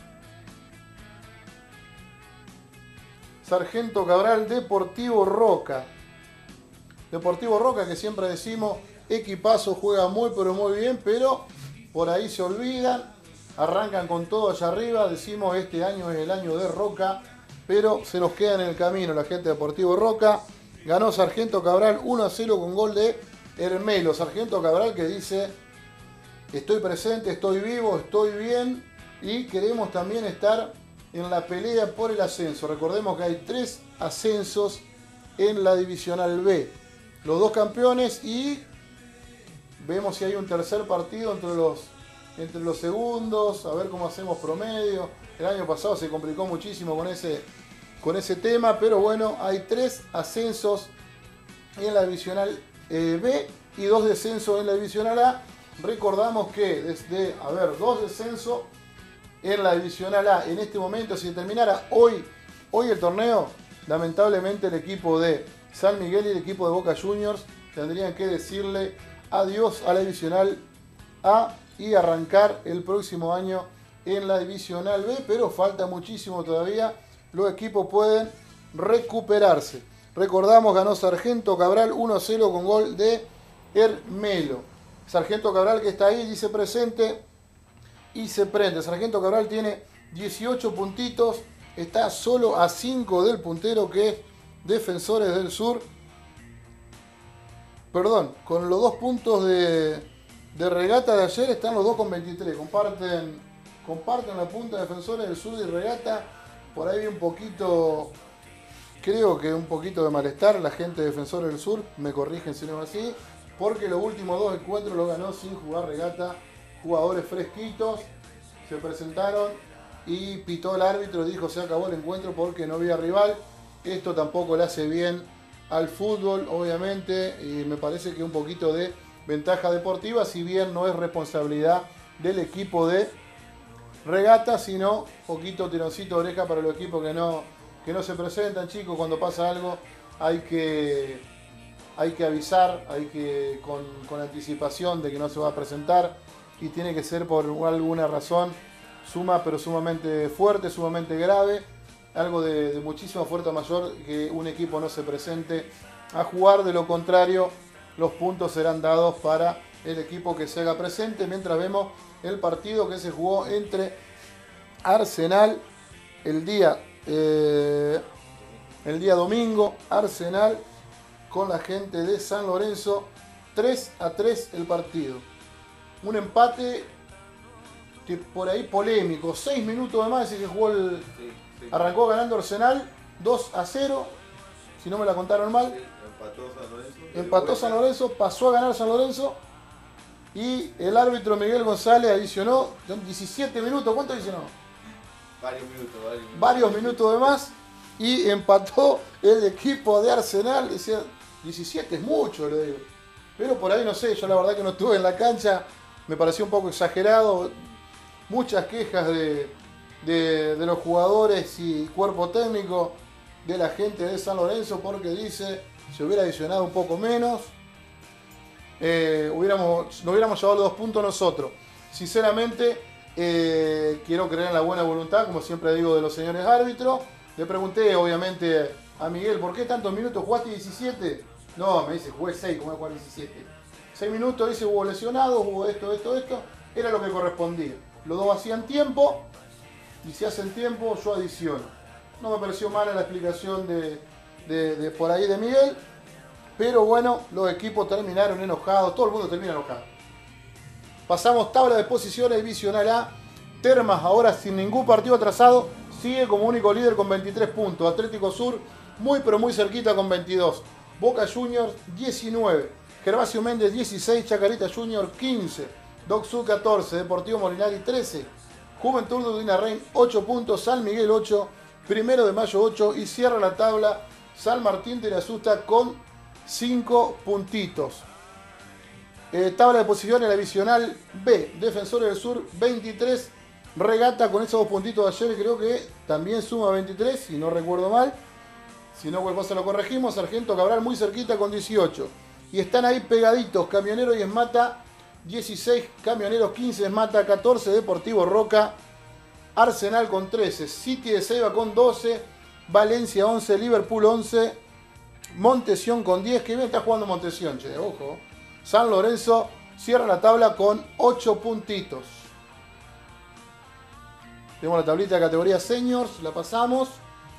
Sargento Cabral, Deportivo Roca. Deportivo Roca, que siempre decimos, equipazo, juega muy pero muy bien, pero por ahí se olvidan, arrancan con todo allá arriba, decimos este año es el año de Roca, pero se nos queda en el camino la gente de Deportivo Roca. Ganó Sargento Cabral uno a cero con gol de Hermelo. Sargento Cabral que dice, estoy presente, estoy vivo, estoy bien y queremos también estar en la pelea por el ascenso. Recordemos que hay tres ascensos en la Divisional B. Los dos campeones y vemos si hay un tercer partido entre los, entre los segundos, a ver cómo hacemos promedio. El año pasado se complicó muchísimo con ese, con ese tema, pero bueno, hay tres ascensos en la Divisional eh, B y dos descensos en la Divisional A. Recordamos que desde, a ver, dos descensos en la Divisional A. En este momento, si terminara hoy, hoy el torneo, lamentablemente el equipo de San Miguel y el equipo de Boca Juniors tendrían que decirle adiós a la Divisional A y arrancar el próximo año en la Divisional B, pero falta muchísimo todavía. Los equipos pueden recuperarse. Recordamos, ganó Sargento Cabral uno a cero con gol de Hermelo. Sargento Cabral que está ahí, dice presente y se prende. Sargento Cabral tiene dieciocho puntitos, está solo a cinco del puntero que es Defensores del Sur. Perdón, con los dos puntos de, de regata de ayer están los dos con veintitrés. Comparten, comparten la punta Defensores del Sur y regata. Por ahí vi un poquito, creo que un poquito de malestar la gente de Defensores del Sur. Me corrigen si no es así. Porque los últimos dos encuentros los ganó sin jugar regata. Jugadores fresquitos se presentaron y pitó el árbitro, dijo se acabó el encuentro porque no había rival. Esto tampoco le hace bien al fútbol, obviamente, y me parece que un poquito de ventaja deportiva, si bien no es responsabilidad del equipo de regata, sino poquito tironcito de oreja para los equipos que no, que no se presentan. Chicos, cuando pasa algo hay que, hay que avisar, hay que con, con anticipación de que no se va a presentar y tiene que ser por alguna razón suma, pero sumamente fuerte, sumamente grave. Algo de, de muchísima fuerza mayor que un equipo no se presente a jugar. De lo contrario, los puntos serán dados para el equipo que se haga presente. Mientras vemos el partido que se jugó entre Arsenal el día, eh, el día domingo. Arsenal con la gente de San Lorenzo. tres a tres el partido. Un empate que por ahí polémico. seis minutos de más, así que jugó el... Sí, sí. Arrancó ganando Arsenal dos a cero. Si no me la contaron mal. Sí, empató San Lorenzo. Empató San Lorenzo, pasó a ganar San Lorenzo. Y el árbitro Miguel González adicionó diecisiete minutos. ¿Cuánto adicionó? Varios minutos, varios minutos. Varios minutos de más. Y empató el equipo de Arsenal. Decía, diecisiete es mucho, le digo. Pero por ahí no sé, yo la verdad que no estuve en la cancha. Me pareció un poco exagerado. Muchas quejas de, de, de los jugadores y cuerpo técnico de la gente de San Lorenzo porque dice se hubiera adicionado un poco menos. Eh, hubiéramos, nos hubiéramos llevado los dos puntos nosotros. Sinceramente, eh, quiero creer en la buena voluntad, como siempre digo, de los señores árbitros. Le pregunté, obviamente, a Miguel, ¿por qué tantos minutos jugaste diecisiete? No, me dice, jugué seis, ¿cómo voy a jugar diecisiete? seis minutos, dice, hubo lesionados, hubo esto, esto, esto. Era lo que correspondía. Los dos hacían tiempo, y si hacen tiempo, yo adiciono. No me pareció mala la explicación de, de, de por ahí de Miguel. Pero bueno, los equipos terminaron enojados, todo el mundo termina enojado. Pasamos tabla de posiciones divisional A. Termas ahora sin ningún partido atrasado, sigue como único líder con veintitrés puntos. Atlético Sur muy pero muy cerquita con veintidós. Boca Juniors diecinueve. Gervasio Méndez dieciséis. Chacarita Junior quince. Doc Sud catorce. Deportivo Molinari trece. Juventud de Udinarrein ocho puntos. San Miguel ocho. Primero de Mayo ocho. Y cierra la tabla San Martín de la Susta con cinco puntitos. Eh, tabla de posiciones, la divisional B. Defensores del Sur veintitrés. Regata con esos dos puntitos de ayer, creo que también suma veintitrés, si no recuerdo mal. Si no, cualquier cosa lo corregimos. Sargento Cabral muy cerquita con dieciocho. Y están ahí pegaditos. Camionero y Esmata dieciséis. Camioneros quince. Esmata catorce. Deportivo Roca. Arsenal con trece. City de Ceiba con doce. Valencia once. Liverpool once. Montesión con diez, que bien está jugando Montesión, che, ojo. San Lorenzo cierra la tabla con ocho puntitos. Tenemos la tablita de categoría seniors, la pasamos.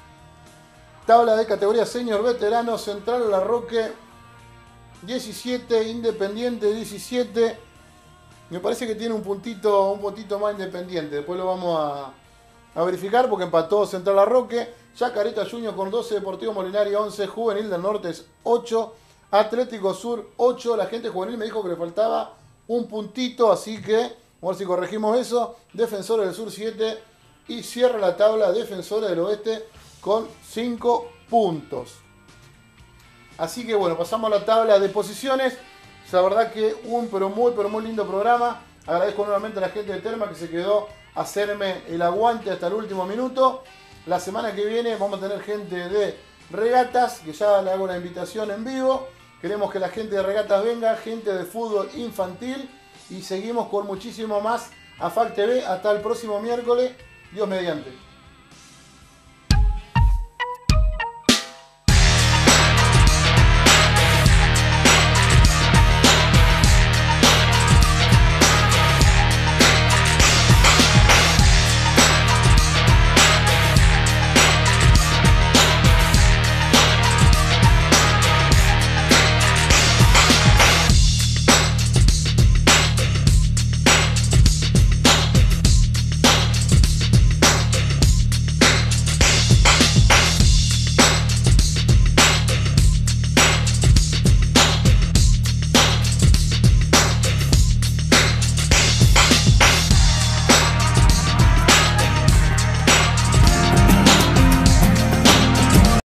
Tabla de categoría senior veteranos, Central La Roque diecisiete, Independiente diecisiete. Me parece que tiene un puntito, un puntito más Independiente, después lo vamos a, a verificar porque empató Central La Roque. Chacarita Junior con doce, Deportivo Molinari once, Juvenil del Norte es ocho, Atlético Sur ocho. La gente juvenil me dijo que le faltaba un puntito, así que vamos a ver si corregimos eso. Defensores del Sur siete y cierra la tabla Defensores del Oeste con cinco puntos. Así que bueno, pasamos a la tabla de posiciones. La verdad que un pero muy pero muy lindo programa. Agradezco nuevamente a la gente de Terma que se quedó a hacerme el aguante hasta el último minuto. La semana que viene vamos a tener gente de regatas, que ya le hago la invitación en vivo. Queremos que la gente de regatas venga, gente de fútbol infantil. Y seguimos con muchísimo más A F A C T V hasta el próximo miércoles. Dios mediante.